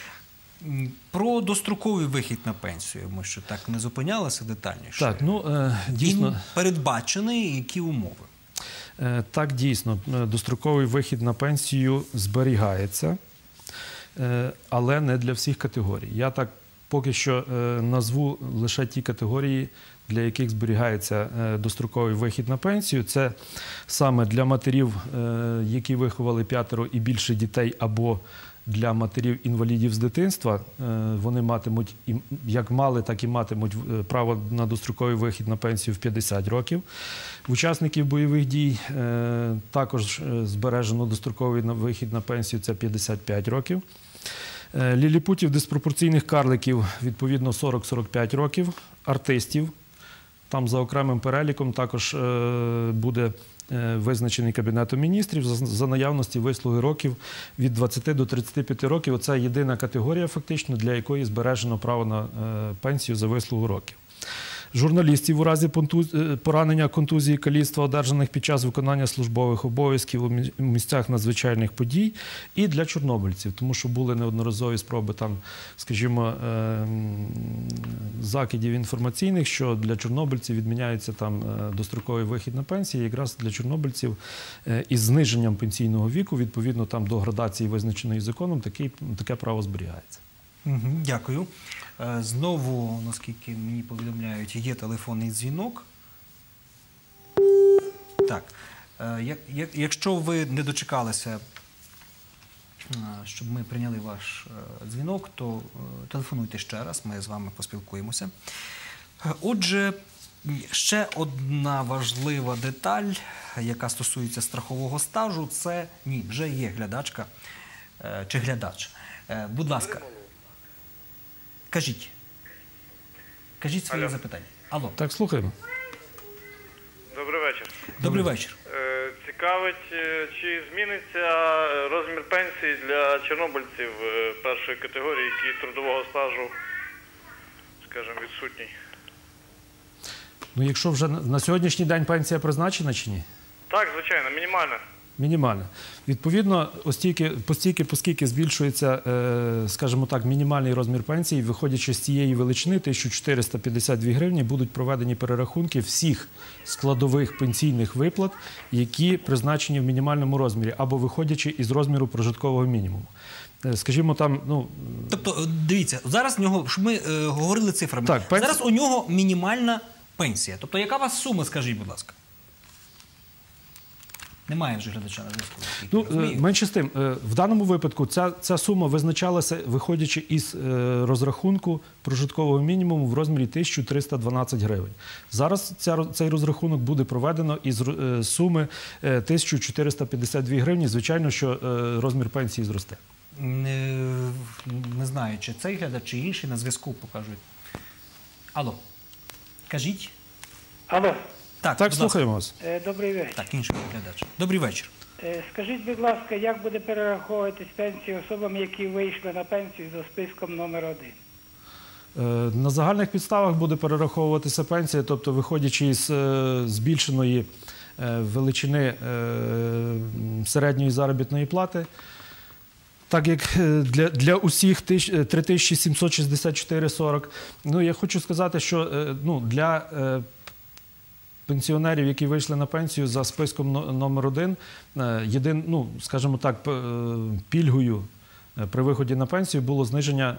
Про достроковий вихід на пенсію ми ще так не зупинялися детальніше. Так, дійсно. Він передбачений, які умови? Так, дійсно, достроковий вихід на пенсію зберігається, але не для всіх категорій. Я так поки що назву лише ті категорії, для яких зберігається достроковий вихід на пенсію. Це саме для матерів, які виховали 5 і більше дітей, або для матерів-інвалідів з дитинства. Вони матимуть, як мали, так і матимуть право на достроковий вихід на пенсію в 50 років. Учасників бойових дій також збережено достроковий вихід на пенсію – це 55 років. Ліліпутів диспропорційних карликів – відповідно 40-45 років. Артистів, там за окремим переліком також буде визначений Кабінетом міністрів за наявності вислуги років від 20 до 35 років. Оце єдина категорія, фактично, для якої збережено право на пенсію за вислугу років. журналістів у разі поранення, контузії, каліцтва, одержаних під час виконання службових обов'язків у місцях надзвичайних подій, і для чорнобильців, тому що були неодноразові спроби там, скажімо, закидів інформаційних, що для чорнобильців відміняється там достроковий вихід на пенсію, якраз для чорнобильців із зниженням пенсійного віку, відповідно там до градації, визначеної законом, таке право зберігається. Дякую. Знову, наскільки мені повідомляють, є телефонний дзвінок. Так, якщо ви не дочекалися, щоб ми прийняли ваш дзвінок, то телефонуйте ще раз, ми з вами поспілкуємося. Отже, ще одна важлива деталь, яка стосується страхового стажу, це, вже є глядачка чи глядач. Будь ласка, кажіть своє запитання. Алло. Так, слухаємо. Добрий вечір. Добрий вечір. Цікавить, чи зміниться розмір пенсії для чорнобильців першої категорії, які трудового стажу, скажімо, відсутній? Ну, якщо вже на сьогоднішній день пенсія призначена чи ні? Так, звичайно, мінімальна. Мінімальна. Відповідно, оскільки збільшується, скажімо так, мінімальний розмір пенсії, виходячи з цієї величини, 1452 гривні, будуть проведені перерахунки всіх складових пенсійних виплат, які призначені в мінімальному розмірі, або виходячи із розміру прожиткового мінімуму. Скажімо, там, Тобто, дивіться, зараз в нього, щоб ми говорили цифрами, так, зараз у нього мінімальна пенсія. Тобто, яка у вас сума, скажіть, будь ласка? Немає вже глядача на зв'язку. Менше з тим, в даному випадку ця сума визначалася, виходячи із розрахунку прожиткового мінімуму в розмірі 1312 гривень. Зараз цей розрахунок буде проведено із суми 1452 гривні. Звичайно, що розмір пенсії зросте. Не знаю, чи цей глядач, чи інший на зв'язку покажуть. Алло, кажіть. Алло. Так, слухаємо вас. Добрий вечір. Так, інший глядач. Добрий вечір. Скажіть, будь ласка, як буде перераховуватись пенсії особам, які вийшли на пенсію за списком номер 1? На загальних підставах буде перераховуватися пенсія, тобто виходячи із збільшеної величини середньої заробітної плати. Так як для усіх 3764,40. Я хочу сказати, що для пенсіонерів, які вийшли на пенсію за списком номер 1, скажімо так, пільгою при виході на пенсію було зниження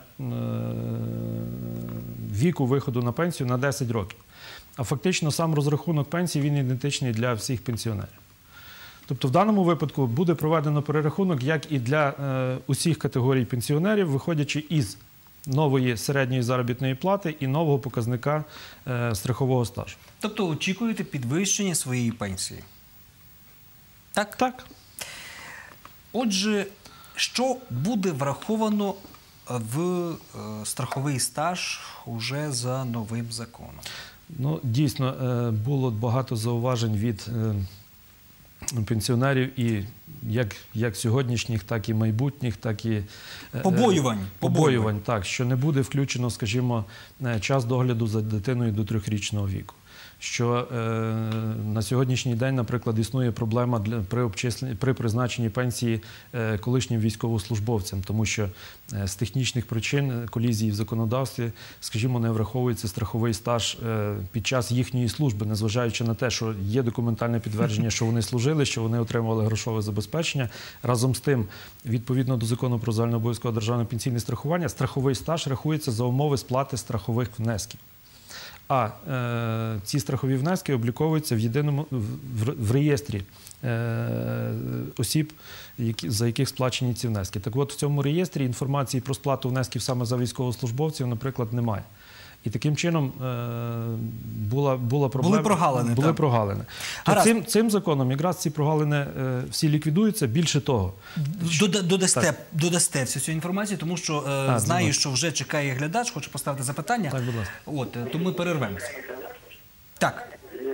віку виходу на пенсію на 10 років. А фактично сам розрахунок пенсії, він ідентичний для всіх пенсіонерів. Тобто в даному випадку буде проведено перерахунок, як і для усіх категорій пенсіонерів, виходячи із нової середньої заробітної плати і нового показника страхового стажу. Тобто очікуєте підвищення своєї пенсії? Так? Так. Отже, що буде враховано в страховий стаж уже за новим законом? Дійсно, було багато зауважень від пенсіонерів, і як сьогоднішніх, так і майбутніх, так і побоювань, так, що не буде включено, скажімо, час догляду за дитиною до 3-річного віку. Що на сьогоднішній день, наприклад, існує проблема при призначенні пенсії колишнім військовослужбовцям, тому що з технічних причин колізії в законодавстві, скажімо, не враховується страховий стаж під час їхньої служби, незважаючи на те, що є документальне підтвердження, що вони служили, що вони отримували грошове забезпечення. Разом з тим, відповідно до закону про загальнообов'язкове державне пенсійне страхування, страховий стаж рахується за умови сплати страхових внесків. А ці страхові внески обліковуються в реєстрі осіб, за яких сплачені ці внески. Так от, в цьому реєстрі інформації про сплату внесків саме за військовослужбовців, наприклад, немає. І таким чином була проблема. Були прогалини. Цим законом якраз ці прогалини всі ліквідуються. Більше того. Додасте всю цю інформацію, тому що знаю, що вже чекає глядач, хоче поставити запитання. Так, будь ласка. То ми перервемося. Так.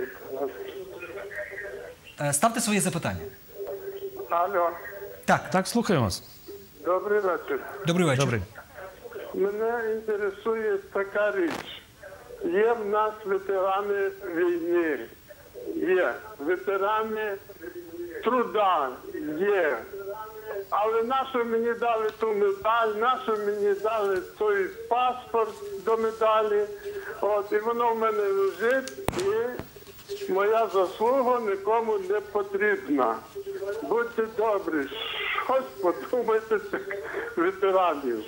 Ставте своє запитання. Алло. Так, слухаємо вас. Добрий вечір. Добрий вечір. Добрий. Мене інтересує така річ. Є в нас ветерани війни, є ветерани труда, є. Але нащо мені дали ту медаль, нащо мені дали той паспорт до медалі. От, і воно в мене лежить, і моя заслуга нікому не потрібна. Будьте добрі, щось подумайте цих ветеранів.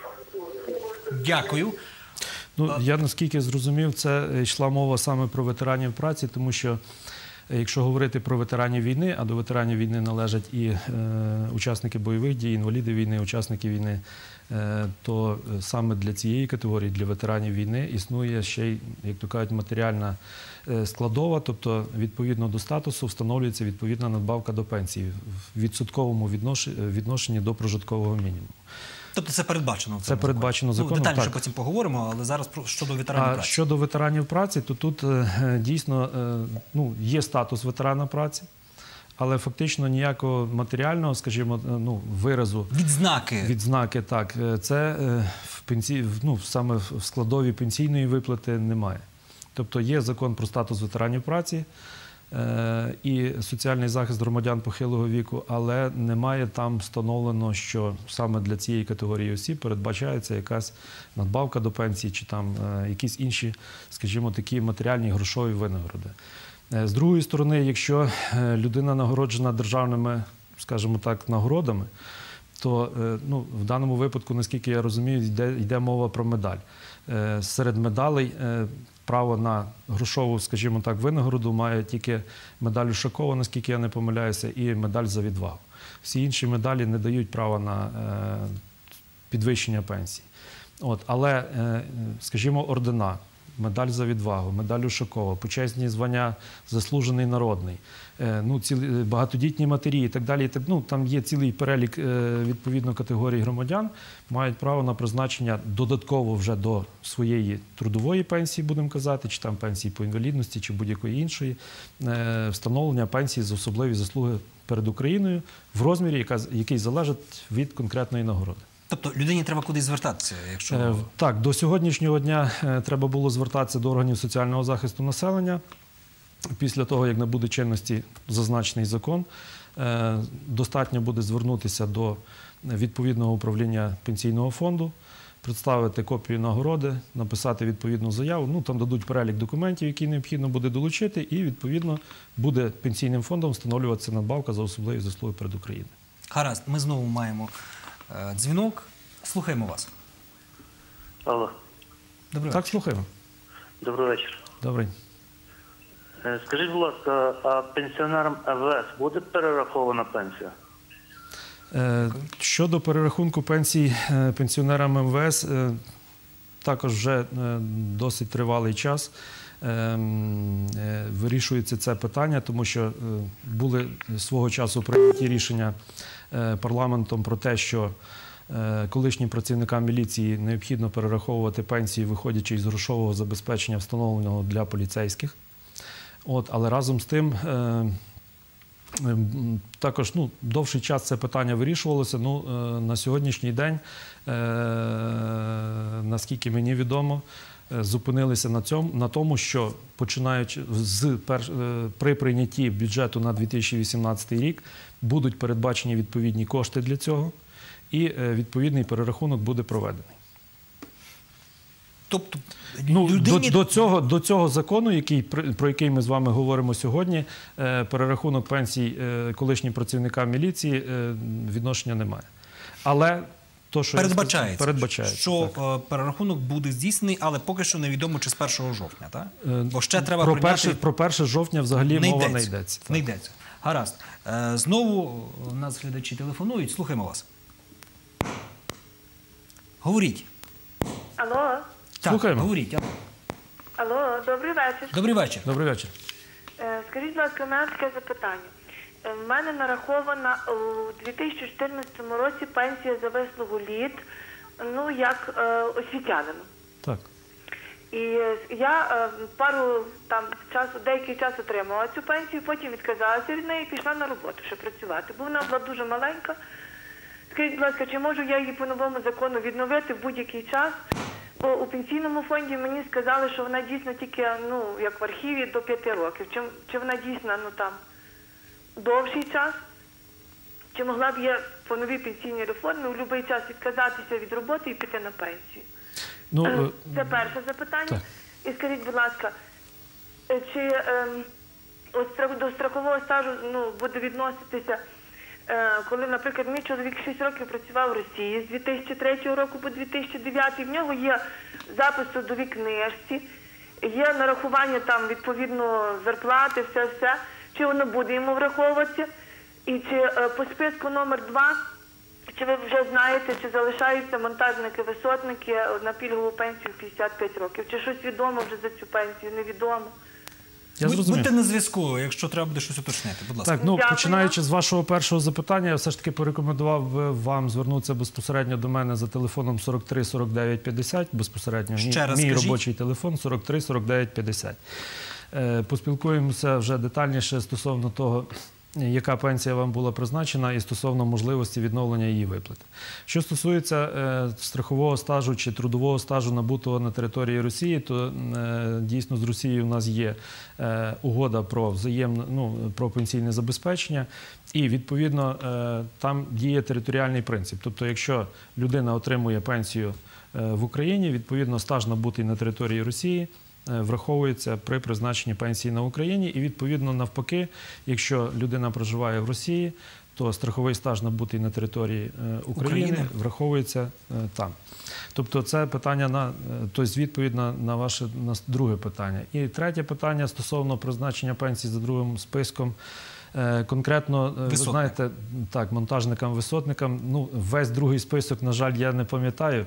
Дякую. Ну, я наскільки зрозумів, це йшла мова саме про ветеранів праці, тому що якщо говорити про ветеранів війни, а до ветеранів війни належать і учасники бойових дій, інваліди війни, учасники війни, то саме для цієї категорії, для ветеранів війни, існує ще й, як то кажуть, матеріальна складова, тобто відповідно до статусу встановлюється відповідна надбавка до пенсії в відсотковому відношенні до прожиткового мінімуму. Тобто це передбачено? Це передбачено законом. Детальніше потім поговоримо, але зараз щодо ветеранів праці. Щодо ветеранів праці, то тут дійсно є статус ветерана праці, але фактично ніякого матеріального, скажімо, виразу. Відзнаки, так. Це саме в складові пенсійної виплати немає. Тобто є закон про статус ветеранів праці і соціальний захист громадян похилого віку, але немає там встановлено, що саме для цієї категорії осіб передбачається якась надбавка до пенсії чи там якісь інші, скажімо, такі матеріальні грошові винагороди. З другої сторони, якщо людина нагороджена державними, скажімо так, нагородами, то в даному випадку, наскільки я розумію, йде мова про медаль. Серед медалей право на грошову, скажімо так, винагороду має тільки медаль Ушакова, наскільки я не помиляюся, і медаль за відвагу. Всі інші медалі не дають права на підвищення пенсії. Але, скажімо, ордена, медаль за відвагу, медаль Ушакова, почесні звання «Заслужений народний», багатодітні матері і так далі. Там є цілий перелік відповідно категорій громадян, мають право на призначення додатково вже до своєї трудової пенсії, будемо казати, чи там пенсії по інвалідності, чи будь-якої іншої, встановлення пенсії за особливі заслуги перед Україною в розмірі, який залежить від конкретної нагороди. Тобто людині треба кудись звертатися? Так, до сьогоднішнього дня треба було звертатися до органів соціального захисту населення. Після того, як набуде чинності зазначений закон, достатньо буде звернутися до відповідного управління пенсійного фонду, представити копію нагороди, написати відповідну заяву. Там дадуть перелік документів, які необхідно буде долучити, і відповідно буде пенсійним фондом встановлюватися надбавка за особливі заслуги перед Україною. Гаразд, ми знову маємо дзвінок. Слухаємо вас. Алло. Добрий вечір. Так, слухаємо. Добрий вечір. Добрий. Скажіть, будь ласка, а пенсіонерам МВС буде перерахована пенсія? Щодо перерахунку пенсій пенсіонерам МВС, також вже досить тривалий час вирішується це питання, тому що були свого часу прийняті рішення парламентом про те, що колишнім працівникам міліції необхідно перераховувати пенсії, виходячи із грошового забезпечення, встановленого для поліцейських. Але разом з тим, також довший час це питання вирішувалося. На сьогоднішній день, наскільки мені відомо, зупинилися на тому, що починаючи при прийнятті бюджету на 2018 рік будуть передбачені відповідні кошти для цього і відповідний перерахунок буде проведений. Тобто до цього закону, про який ми з вами говоримо сьогодні, перерахунок пенсій колишнім працівникам міліції відношення немає. Але передбачається, що перерахунок буде здійснений, але поки що невідомо, чи з 1 жовтня, так? Бо ще треба про 1 жовтня взагалі мова не йдеться. Не йдеться. Гаразд. Знову у нас глядачі телефонують. Слухаємо вас. Говоріть. Алло. Так, слухаємо. Говоріть. Алло, добрий вечір. Добрий вечір. Добрий вечір. Скажіть, будь ласка, у мене таке запитання. В мене нарахована у 2014 році пенсія за вислугу літ, як освітянину. Так. І я деякий час отримала цю пенсію, потім відказалася від неї і пішла на роботу, щоб працювати. Бо вона була дуже маленька. Скажіть, будь ласка, чи можу я її по новому закону відновити в будь-який час? Бо у пенсійному фонді мені сказали, що вона дійсно тільки, як в архіві, до 5 років. Чи вона дійсно, там, довший час? Чи могла б я по новій пенсійній реформі у будь-який час відказатися від роботи і піти на пенсію? Це перше запитання. Так. І скажіть, будь ласка, чи до страхового стажу буде відноситися, коли, наприклад, мій чоловік 6 років працював в Росії з 2003 року по 2009, в нього є запис у трудовій книжці, є нарахування там, відповідно, зарплати, все, чи воно буде йому враховуватися? І чи по списку номер 2, чи ви вже знаєте, чи залишаються монтажники-висотники на пільгову пенсію в 55 років? Чи щось відомо вже за цю пенсію, невідомо? Будьте на зв'язку, якщо треба буде щось уточнити, будь ласка. Так, починаючи з вашого першого запитання, я все ж таки порекомендував вам звернутися безпосередньо до мене за телефоном 43 49 50, безпосередньо мій робочий телефон 43 49 50. Поспілкуємося вже детальніше стосовно того, яка пенсія вам була призначена і стосовно можливості відновлення її виплати. Що стосується страхового стажу чи трудового стажу, набутого на території Росії, то дійсно з Росією у нас є угода про про пенсійне забезпечення і, відповідно, там діє територіальний принцип. Тобто, якщо людина отримує пенсію в Україні, відповідно, стаж набутий на території Росії враховується при призначенні пенсії на Україні. І, відповідно, навпаки, якщо людина проживає в Росії, то страховий стаж, набутий на території України, враховується там. Тобто це питання, відповідь на ваше друге питання. І третє питання стосовно призначення пенсії за другим списком. Конкретно, ви знаєте, так, монтажникам-висотникам, весь другий список, на жаль, я не пам'ятаю.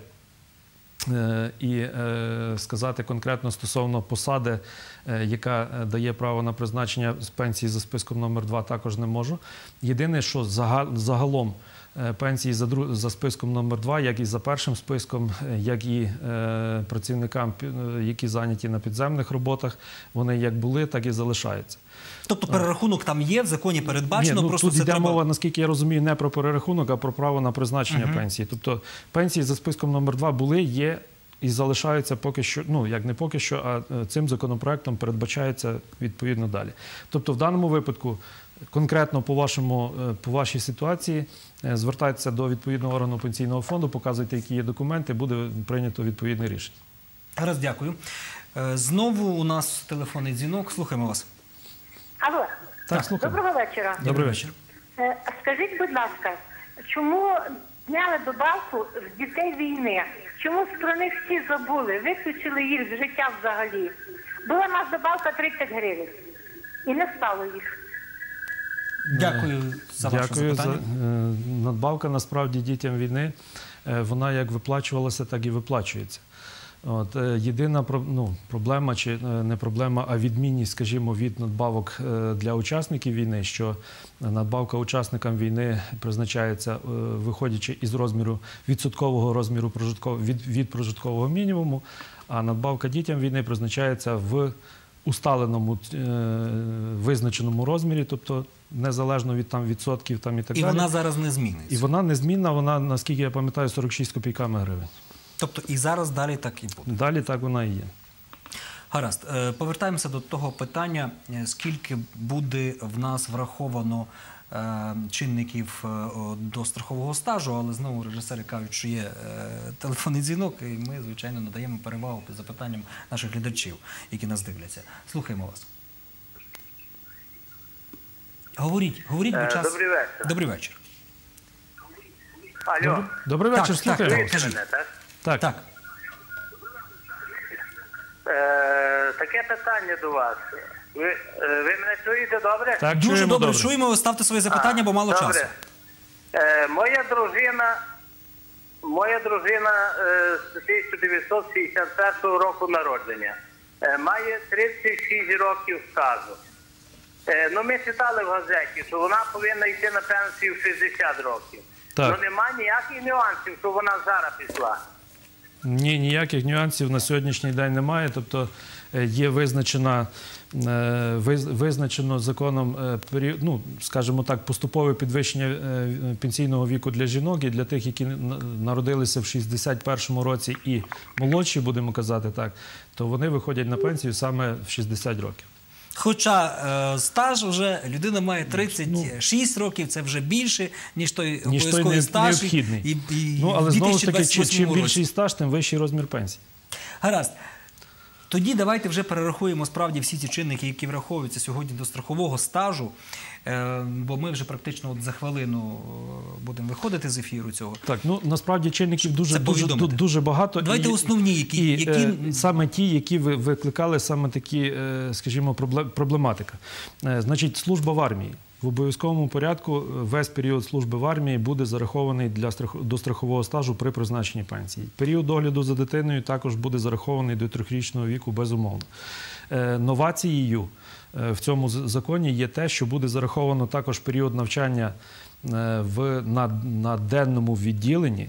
І сказати конкретно стосовно посади, яка дає право на призначення з пенсії за списком номер 2, також не можу. Єдине, що загалом пенсії за списком номер 2, як і за першим списком, як і працівникам, які зайняті на підземних роботах, вони як були, так і залишаються. Тобто перерахунок там є, в законі передбачено, просто тут йде мова, наскільки я розумію, не про перерахунок, а про право на призначення пенсії. Тобто пенсії за списком номер 2 були, є і залишаються поки що, як не поки що, а цим законопроектом передбачається відповідно далі. Тобто в даному випадку, конкретно по вашій ситуації, звертайтеся до відповідного органу пенсійного фонду, показуйте, які є документи, буде прийнято відповідне рішення. Раз, дякую. Знову у нас телефонний дзвінок. Слухаємо вас. Алло. Так, слухаємо. Доброго вечора. Добрий вечір. Скажіть, будь ласка, чому зняли добавку з дітей війни? Чому про них всі забули? Виключили їх з життя взагалі. Була в нас добавка 30 гривень. І не стало їх. Дякую за ваше запитання. Надбавка, насправді, дітям війни, вона як виплачувалася, так і виплачується. Єдина проблема, чи не проблема, а відмінність, скажімо, від надбавок для учасників війни, що надбавка учасникам війни призначається, виходячи із відсоткового розміру від прожиткового мінімуму, а надбавка дітям війни призначається в усталеному, визначеному розмірі, тобто незалежно від відсотків і так далі. І вона зараз не зміниться? І вона не змінна, вона, наскільки я пам'ятаю, 46 копійками гривень. Тобто і зараз далі так і буде? Далі так вона і є. Гаразд. Повертаємося до того питання, скільки буде в нас враховано чинників до страхового стажу, але знову режисери кажуть, що є телефонний дзвінок, і ми, звичайно, надаємо перевагу під запитанням наших глядачів, які нас дивляться. Слухаємо вас. Говоріть, бо час... Добрий вечір. Добрий вечір. Алло. Добрий вечір, слухаємо. Так. Таке питання до вас. Ви мене чуєте добре? Так, дуже добре чуємо. Ставте свої запитання, бо мало часу. Моя дружина з 1961 року народження. Має 36 років стажу. Ми читали в газеті, що вона повинна йти на пенсію в 60 років. Немає ніяких нюансів, що вона зараз пішла. Ні, ніяких нюансів на сьогоднішній день немає. Тобто є визначено законом, ну, скажімо так, поступове підвищення пенсійного віку для жінок і для тих, які народилися в 61-му році і молодші, будемо казати так, то вони виходять на пенсію саме в 60 років. Хоча стаж вже, людина має 36 років, це вже більше, ніж той обов'язковий стаж. Необхідний. Але знову ж таки, чим більший стаж, тим вищий розмір пенсії. Гаразд. Тоді давайте вже перерахуємо справді всі ці чинники, які враховуються сьогодні до страхового стажу, бо ми вже практично за хвилину будемо виходити з ефіру цього. Так, ну насправді чинників дуже багато. Давайте основні, які... Саме ті, які викликали саме такі, скажімо, проблематика. Значить, служба в армії. В обов'язковому порядку весь період служби в армії буде зарахований до страхового стажу при призначенні пенсії. Період догляду за дитиною також буде зарахований до 3-річного віку безумовно. Новацією в цьому законі є те, що буде зараховано також період навчання на денному відділенні,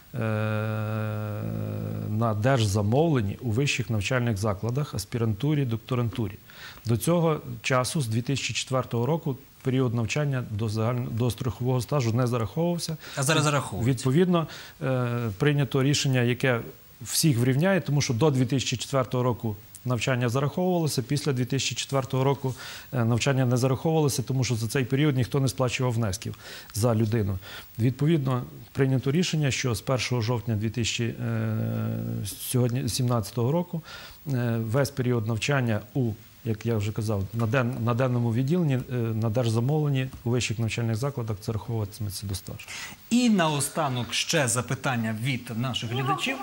на держзамовленні у вищих навчальних закладах, аспірантурі, докторантурі. До цього часу, з 2004 року, період навчання до страхового стажу не зараховувався. А зараз зараховується. Відповідно, прийнято рішення, яке всіх врівняє, тому що до 2004 року навчання зараховувалося, після 2004 року навчання не зараховувалося, тому що за цей період ніхто не сплачував внесків за людину. Відповідно, прийнято рішення, що з 1 жовтня 2017 року весь період навчання як я вже казав, на денному відділенні, на держзамовленні у вищих навчальних закладах зараховуватиметься до стажу. І наостанок ще запитання від наших глядачів.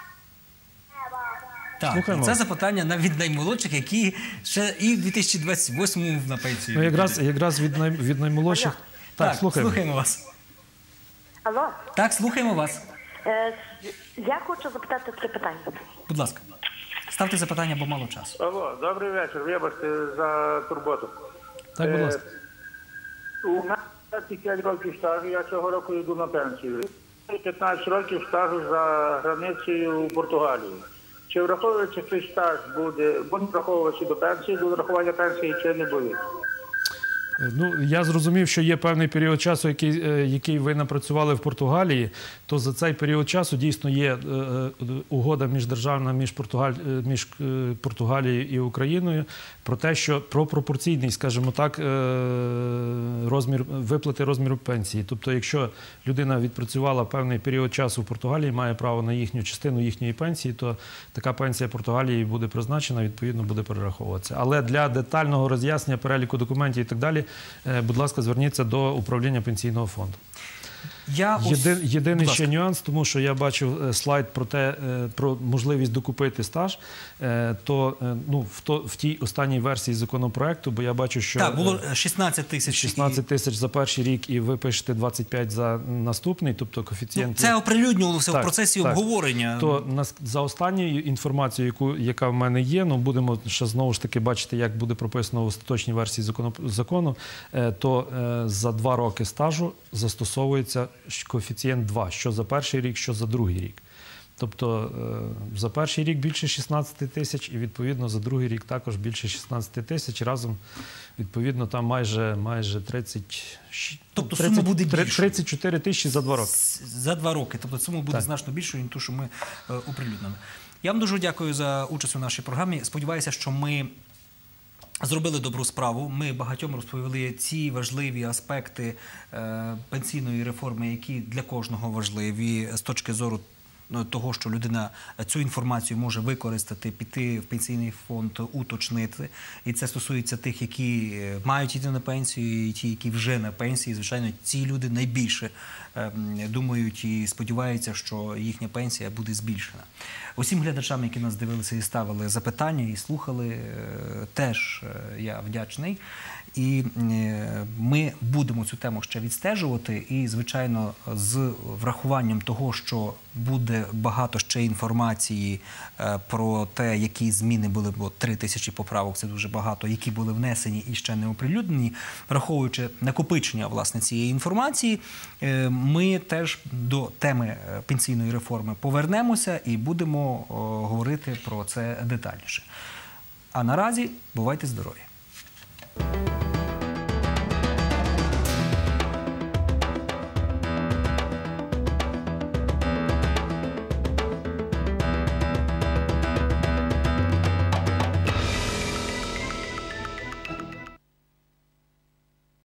Так, це запитання від наймолодших, які ще і в 2028-му на пенсію. Ну, якраз від наймолодших. Так, слухаємо вас. Алло? Так, слухаємо вас. Я хочу запитати 3 питання. Будь ласка. Ставте запитання, бо мало часу. Алло, добрий вечір. Вибачте за турботу. Так, будь ласка. У мене 25 років стажу, я цього року йду на пенсію. 15 років стажу за границею у Португалії. Чи враховується цей стаж буде враховуватися до пенсії, до нарахування пенсії, чи не буде? Ну, я зрозумів, що є певний період часу, який ви напрацювали в Португалії, то за цей період часу дійсно є угода міждержавна між Португалією і Україною про те, що про пропорційний, скажімо так, виплати розміру пенсії. Тобто, якщо людина відпрацювала певний період часу в Португалії, має право на їхню частину їхньої пенсії, то така пенсія Португалії буде призначена, відповідно буде перераховуватися. Але для детального роз'яснення переліку документів і так далі, будь ласка, зверніться до управління пенсійного фонду. Єдиний ще нюанс, тому що я бачив слайд про можливість докупити стаж, то в тій останній версії законопроекту, бо я бачу, що... Так, було 16 тисяч. 16 тисяч за перший рік і ви пишете 25 за наступний, тобто коефіцієнт... Це оприлюднювалося в процесі обговорення. То за останньою інформацією, яка в мене є, будемо ще знову ж таки бачити, як буде прописано в остаточній версії закону, то за 2 роки стажу застосовується коефіцієнт 2, що за перший рік, що за другий рік. Тобто за перший рік більше 16 тисяч і відповідно за другий рік також більше 16 тисяч. Разом відповідно там майже 34 тисячі за 2 роки. За 2 роки. Тобто сума буде значно більшою, ніж ту, що ми оприлюднили. Я вам дуже дякую за участь у нашій програмі. Сподіваюся, що ми зробили добру справу. Ми багатьом розповіли ці важливі аспекти пенсійної реформи, які для кожного важливі з точки зору того, що людина цю інформацію може використати, піти в пенсійний фонд, уточнити. І це стосується тих, які мають йти на пенсію, і ті, які вже на пенсії. Звичайно, ці люди найбільше думають і сподіваються, що їхня пенсія буде збільшена. Усім глядачам, які нас дивилися і ставили запитання, і слухали, теж я вдячний. І ми будемо цю тему ще відстежувати і, звичайно, з врахуванням того, що буде багато ще інформації про те, які зміни були, бо 3000 поправок – це дуже багато, які були внесені і ще не оприлюднені, враховуючи накопичення, власне, цієї інформації, ми теж до теми пенсійної реформи повернемося і будемо говорити про це детальніше. А наразі бувайте здорові!